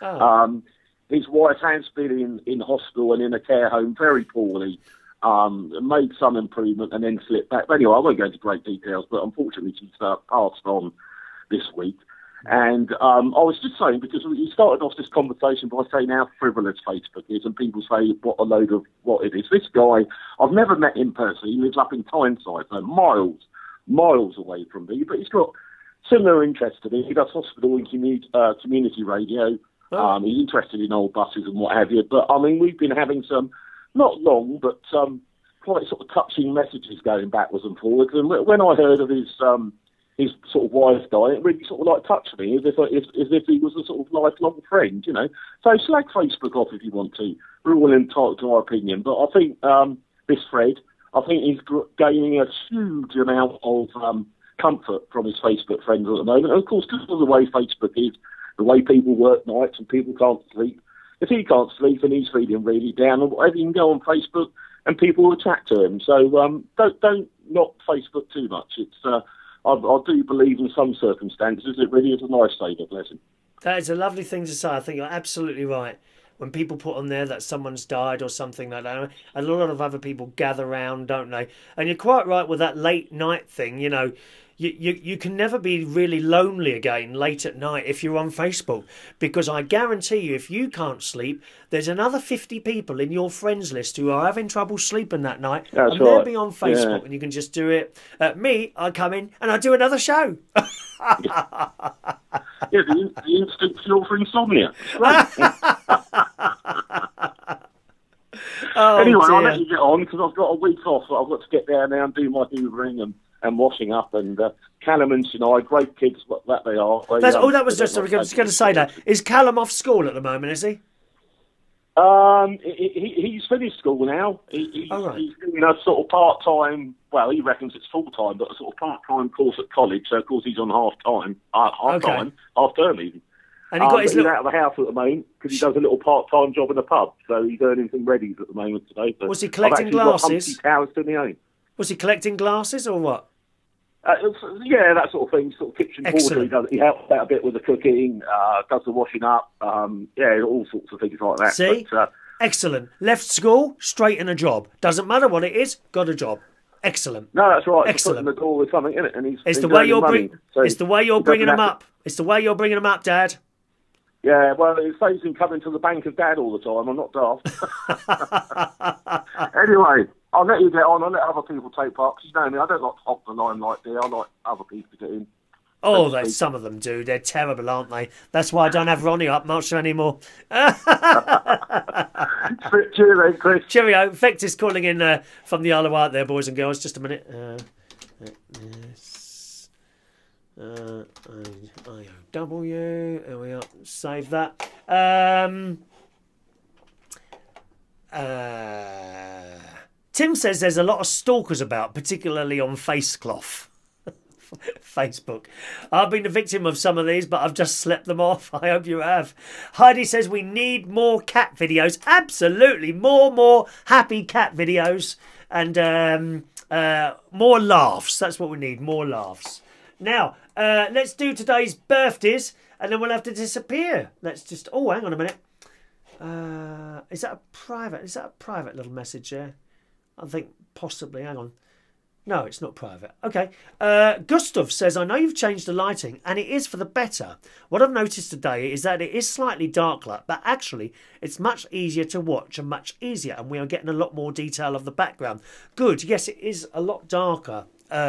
His wife has been in hospital and in a care home very poorly. Made some improvement and then slipped back. But anyway, I won't go into great details, but unfortunately she's passed on this week. And I was just saying, because we started off this conversation by saying how frivolous Facebook is, and people say what a load of what it is. This guy, I've never met him personally. He lives up in Tyneside, so miles away from me, but he's got similar interests to me. He does hospital and community radio. He's interested in old buses and what have you. But I mean, we've been having some, not long, but quite sort of touching messages going backwards and forwards. And when I heard of his sort of wife dying, it really sort of like touched me, as if he was a sort of lifelong friend, you know. So slag Facebook off if you want to. We're all entitled to our opinion. But I think this Fred, I think he's gaining a huge amount of comfort from his Facebook friends at the moment. And of course, because of the way Facebook is, the way people work nights and people can't sleep. If he can't sleep and he's feeling really down or whatever, he can go on Facebook and people will chat to him. So don't knock Facebook too much. It's I do believe in some circumstances it really is a nice saviour blessing. That is a lovely thing to say. I think you're absolutely right. When people put on there that someone's died or something like that, a lot of other people gather round, don't they? And you're quite right with that late night thing, you know. You can never be really lonely again late at night if you're on Facebook, because I guarantee you, if you can't sleep, there's another 50 people in your friends list who are having trouble sleeping that night. That's and right. they'll be on Facebook and you can just do it. Me, I come in and I do another show. The instant cure for insomnia. Right. Oh, anyway, dear. I'll let you get on because I've got a week off. I've got to get there now and do my hoovering and and washing up. And Callum and Sinai, great kids that they are. That was just. I was going to say that. Is Callum off school at the moment? Is he? He's finished school now. He's doing a sort of part-time. Well, he reckons it's full-time, but a sort of part-time course at college. So of course he's on half-term even. And he got his he's out of the house at the moment because he does a little part-time job in a pub. So he's earning some readies at the moment today. Was he collecting glasses? Got Humpty Towers to my own. Was he collecting glasses or what? Yeah, that sort of thing. Sort of kitchen porter. He helps out a bit with the cooking, does the washing up. All sorts of things like that. See? But, excellent. Left school, straight in a job. Doesn't matter what it is, got a job. Excellent. No, that's right. Excellent. In the door with something in it, and it's the way you're bringing them up. It's the way you're bringing them up, Dad. Yeah, well, it saves him coming to the bank of Dad all the time. I'm not daft. Anyway, I'll let you get on. I'll let other people take part. Because you know me, I don't like to hog the limelight, dear. I like other people to get in. Oh, some of them do. They're terrible, aren't they? That's why I don't have Ronnie up much anymore. Cheerio, Chris. Cheerio. Vectis calling in from the Isle of Wight there, boys and girls. Just a minute. IOW. There we are. Save that. Tim says there's a lot of stalkers about, particularly on Facecloth. Facebook. I've been the victim of some of these, but I've just slept them off. I hope you have. Heidi says we need more cat videos. Absolutely. More happy cat videos. And more laughs. That's what we need. More laughs. Now, let's do today's birthdays, and then we'll have to disappear. Let's just... Oh, hang on a minute. Is that a private little message there? I think possibly. Hang on. No, it's not private. Okay. Gustav says, I know you've changed the lighting, and it is for the better. What I've noticed today is that it is slightly darker, but actually it's much easier to watch and much easier, and we are getting a lot more detail of the background. Good. Yes, it is a lot darker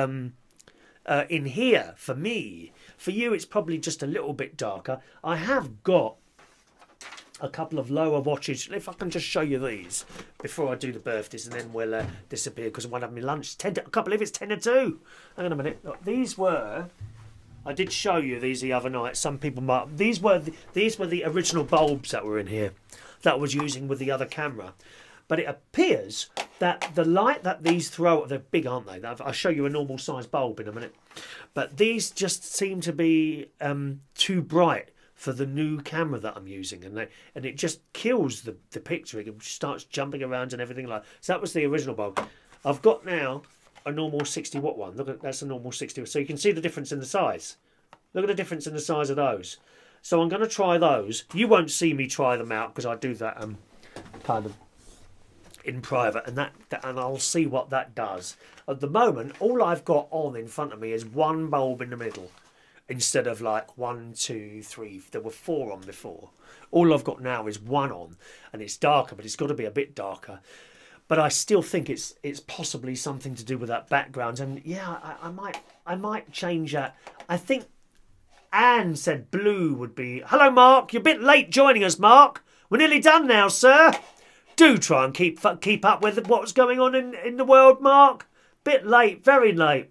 in here for me. For you, it's probably just a little bit darker. I have got a couple of lower watches. If I can just show you these before I do the birthdays, and then we'll disappear because I won't have my lunch. I can't believe it's 10 to 2. Hang on a minute. Look, these were... I did show you these the other night. Some people might... These were the original bulbs that were in here that I was using with the other camera. But it appears that the light that these throw... They're big, aren't they? I'll show you a normal size bulb in a minute. But these just seem to be too bright for the new camera that I'm using, and it just kills the picture. It starts jumping around and everything like that. So that was the original bulb. I've got now a normal 60 watt one. Look at that's a normal 60. So you can see the difference in the size. Look at the difference in the size of those. So I'm going to try those. You won't see me try them out because I do that kind of in private, and I'll see what that does. At the moment, all I've got on in front of me is one bulb in the middle. Instead of like 1, 2, 3, there were 4 on before. All I've got now is 1 on, and it's darker, but it's got to be a bit darker. But I still think it's possibly something to do with that background. And yeah, I might change that. I think Anne said blue would be. Hello, Mark. You're a bit late joining us, Mark. We're nearly done now, sir. Do try and keep up with what's going on in the world, Mark. Bit late, very late.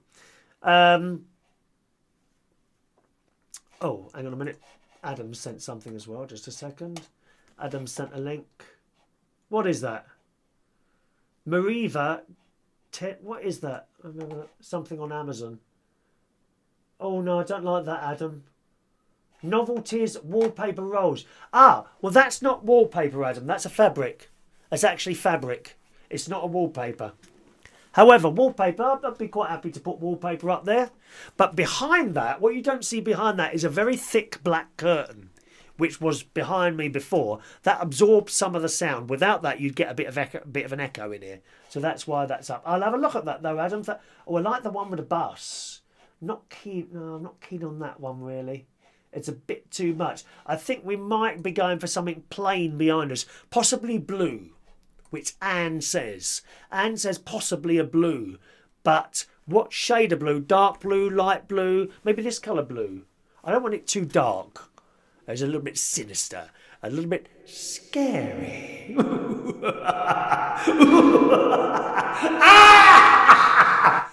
Oh, hang on a minute. Adam sent something as well. Just a second. Adam sent a link. What is that? Mariva. What is that? Something on Amazon. Oh, no, I don't like that, Adam. Novelties wallpaper rolls. Ah, well, that's not wallpaper, Adam. That's a fabric. That's actually fabric. It's not a wallpaper. However, wallpaper, I'd be quite happy to put wallpaper up there. But behind that, what you don't see behind that is a very thick black curtain, which was behind me before. That absorbs some of the sound. Without that, you'd get a bit of an echo in here. So that's why that's up. I'll have a look at that, though, Adam. Oh, I like the one with the bus. I'm not keen on that one, really. It's a bit too much. I think we might be going for something plain behind us, possibly blue. Which Anne says. Anne says possibly a blue. But what shade of blue? Dark blue, light blue, maybe this colour blue. I don't want it too dark. It's a little bit sinister. A little bit scary.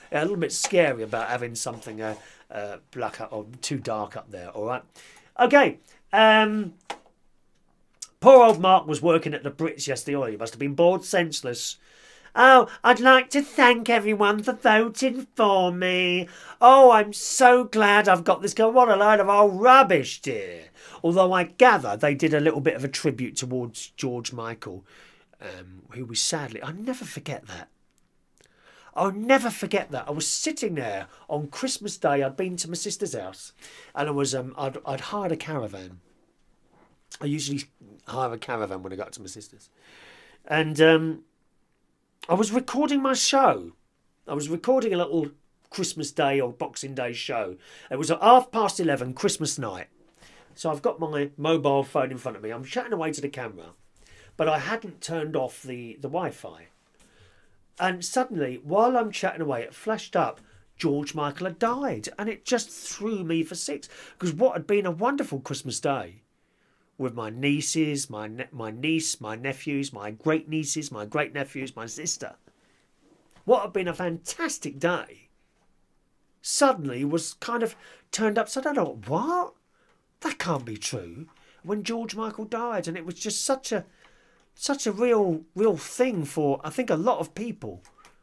a little bit scary about having something black or too dark up there. All right. Okay. Poor old Mark was working at the Brits yesterday. Oh, he must have been bored senseless. Oh, I'd like to thank everyone for voting for me. Oh, I'm so glad I've got this girl. What a load of old rubbish, dear. Although I gather they did a little bit of a tribute towards George Michael, who was sadly... I'll never forget that. I'll never forget that. I was sitting there on Christmas Day. I'd been to my sister's house, and I was I'd hired a caravan. I usually hire a caravan when I got to my sister's. And I was recording my show. I was recording a little Christmas Day or Boxing Day show. It was at 11:30 Christmas night. So I've got my mobile phone in front of me. I'm chatting away to the camera, but I hadn't turned off the Wi-Fi. And suddenly, while I'm chatting away, it flashed up, George Michael had died. And it just threw me for six. Because what had been a wonderful Christmas Day with my nieces, my niece, my nephews, my great-nieces, my great-nephews, my sister. What had been a fantastic day suddenly was kind of turned upside down. I thought, what? That can't be true. When George Michael died, and it was just such a real thing for, I think, a lot of people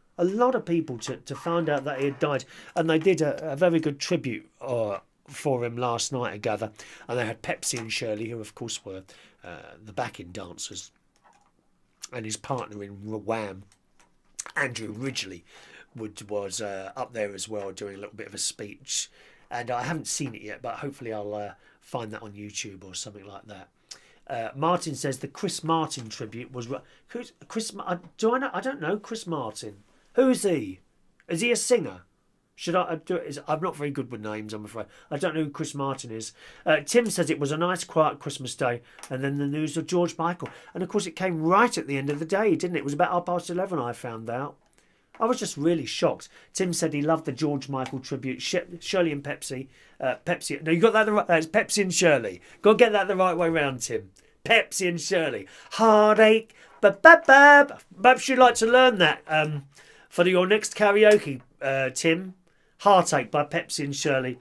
to find out that he had died. And they did a very good tribute for him last night, I gather. And they had Pepsi and Shirley, who of course were the backing dancers, and his partner in Wham, Andrew Ridgeley, was up there as well, doing a little bit of a speech. And I haven't seen it yet, but hopefully I'll find that on YouTube or something like that. Martin says the Chris Martin tribute was... Who's Chris? Do I know? I don't know Chris Martin. Who's he? Is he a singer? Should I do it? I'm not very good with names, I'm afraid. I don't know who Chris Martin is. Tim says it was a nice, quiet Christmas day, and then the news of George Michael. And of course, it came right at the end of the day, didn't it? It was about 11:30, I found out. I was just really shocked. Tim said he loved the George Michael tribute. Shirley and Pepsi. Pepsi. No, you got that the right. It's Pepsi and Shirley. Go and get that the right way round, Tim. Pepsi and Shirley. Heartache. Perhaps you'd like to learn that for your next karaoke, Tim. Heartache by Pepsi and Shirley.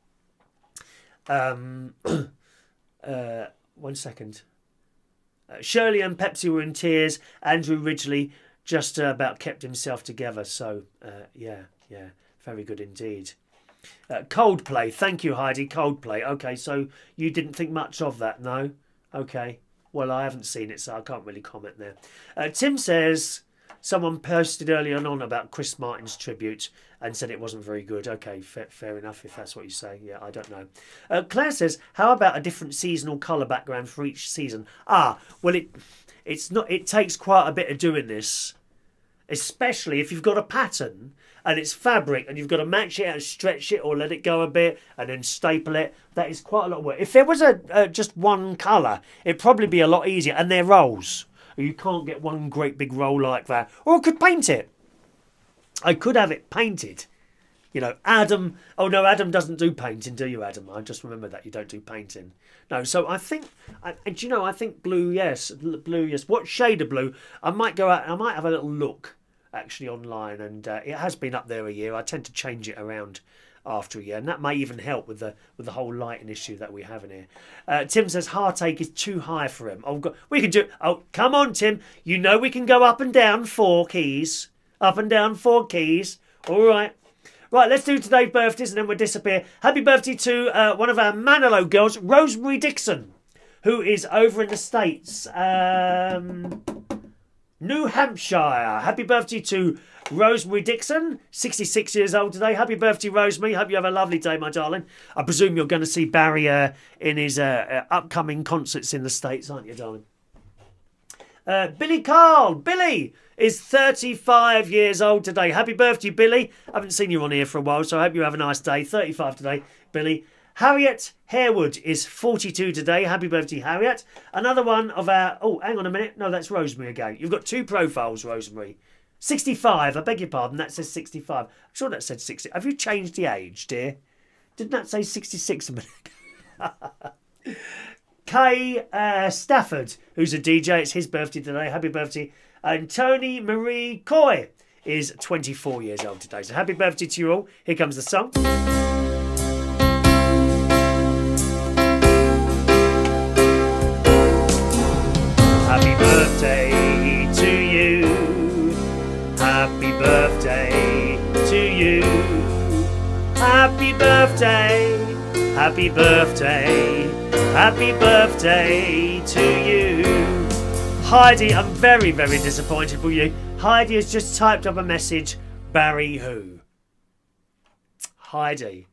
1 second. Shirley and Pepsi were in tears. Andrew Ridgeley just about kept himself together. So, yeah, very good indeed. Coldplay. Thank you, Heidi. Coldplay. Okay, so you didn't think much of that, no? Okay. Well, I haven't seen it, so I can't really comment there. Tim says... Someone posted earlier on about Chris Martin's tribute and said it wasn't very good. Okay, fair enough if that's what you say. Yeah, I don't know. Claire says, how about a different seasonal colour background for each season? Well, it's not. It takes quite a bit of doing this, especially if you've got a pattern and it's fabric and you've got to match it and stretch it or let it go a bit and then staple it. That is quite a lot of work. If there was just one colour, it'd probably be a lot easier. And they're rolls. You can't get one great big roll like that. Or I could paint it. I could have it painted. You know, Adam... Oh, no, Adam doesn't do painting, do you, Adam? I just remember that you don't do painting. No, so I think... And you know, I think blue, yes. Blue, yes. What shade of blue? I might go out... I might have a little look, actually, online. And it has been up there a year. I tend to change it around after a year, and that may even help with the whole lighting issue that we have in here. Tim says Heartache is too high for him. Oh, God, we can do. Oh, come on, Tim. You know we can go up and down 4 keys. Up and down 4 keys. All right. Right, let's do today's birthdays and then we'll disappear. Happy birthday to one of our Manilow girls, Rosemary Dixon, who is over in the States. New Hampshire. Happy birthday to Rosemary Dixon, 66 years old today. Happy birthday, Rosemary. Hope you have a lovely day, my darling. I presume you're going to see Barry in his upcoming concerts in the States, aren't you, darling? Billy Carl. Billy is 35 years old today. Happy birthday, Billy. I haven't seen you on here for a while, so I hope you have a nice day. 35 today, Billy. Hariet Harewood is 42 today. Happy birthday, Hariet. Another one of our... Oh, hang on a minute. No, that's Rosemary again. You've got 2 profiles, Rosemary. 65. I beg your pardon. That says 65. I'm sure that said 60. Have you changed the age, dear? Didn't that say 66 a minute? Kay Stafford, who's a DJ. It's his birthday today. Happy birthday. And Toni-Marie Coy is 24 years old today. So happy birthday to you all. Here comes the song. Happy birthday to you. Happy birthday to you. Happy birthday. Happy birthday. Happy birthday to you. Heidi, I'm very, very disappointed with you. Heidi has just typed up a message. Barry who? Heidi.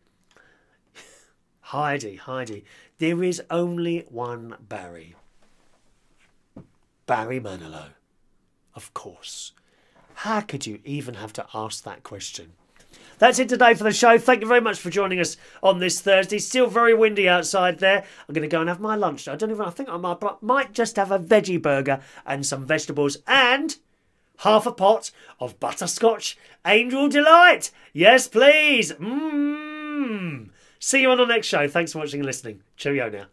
Heidi. There is only one Barry. Barry Manilow. Of course. How could you even have to ask that question? That's it today for the show. Thank you very much for joining us on this Thursday. Still very windy outside there. I'm going to go and have my lunch. I think I might just have a veggie burger and some vegetables and half a pot of butterscotch Angel Delight. Yes, please. See you on the next show. Thanks for watching and listening. Cheerio now.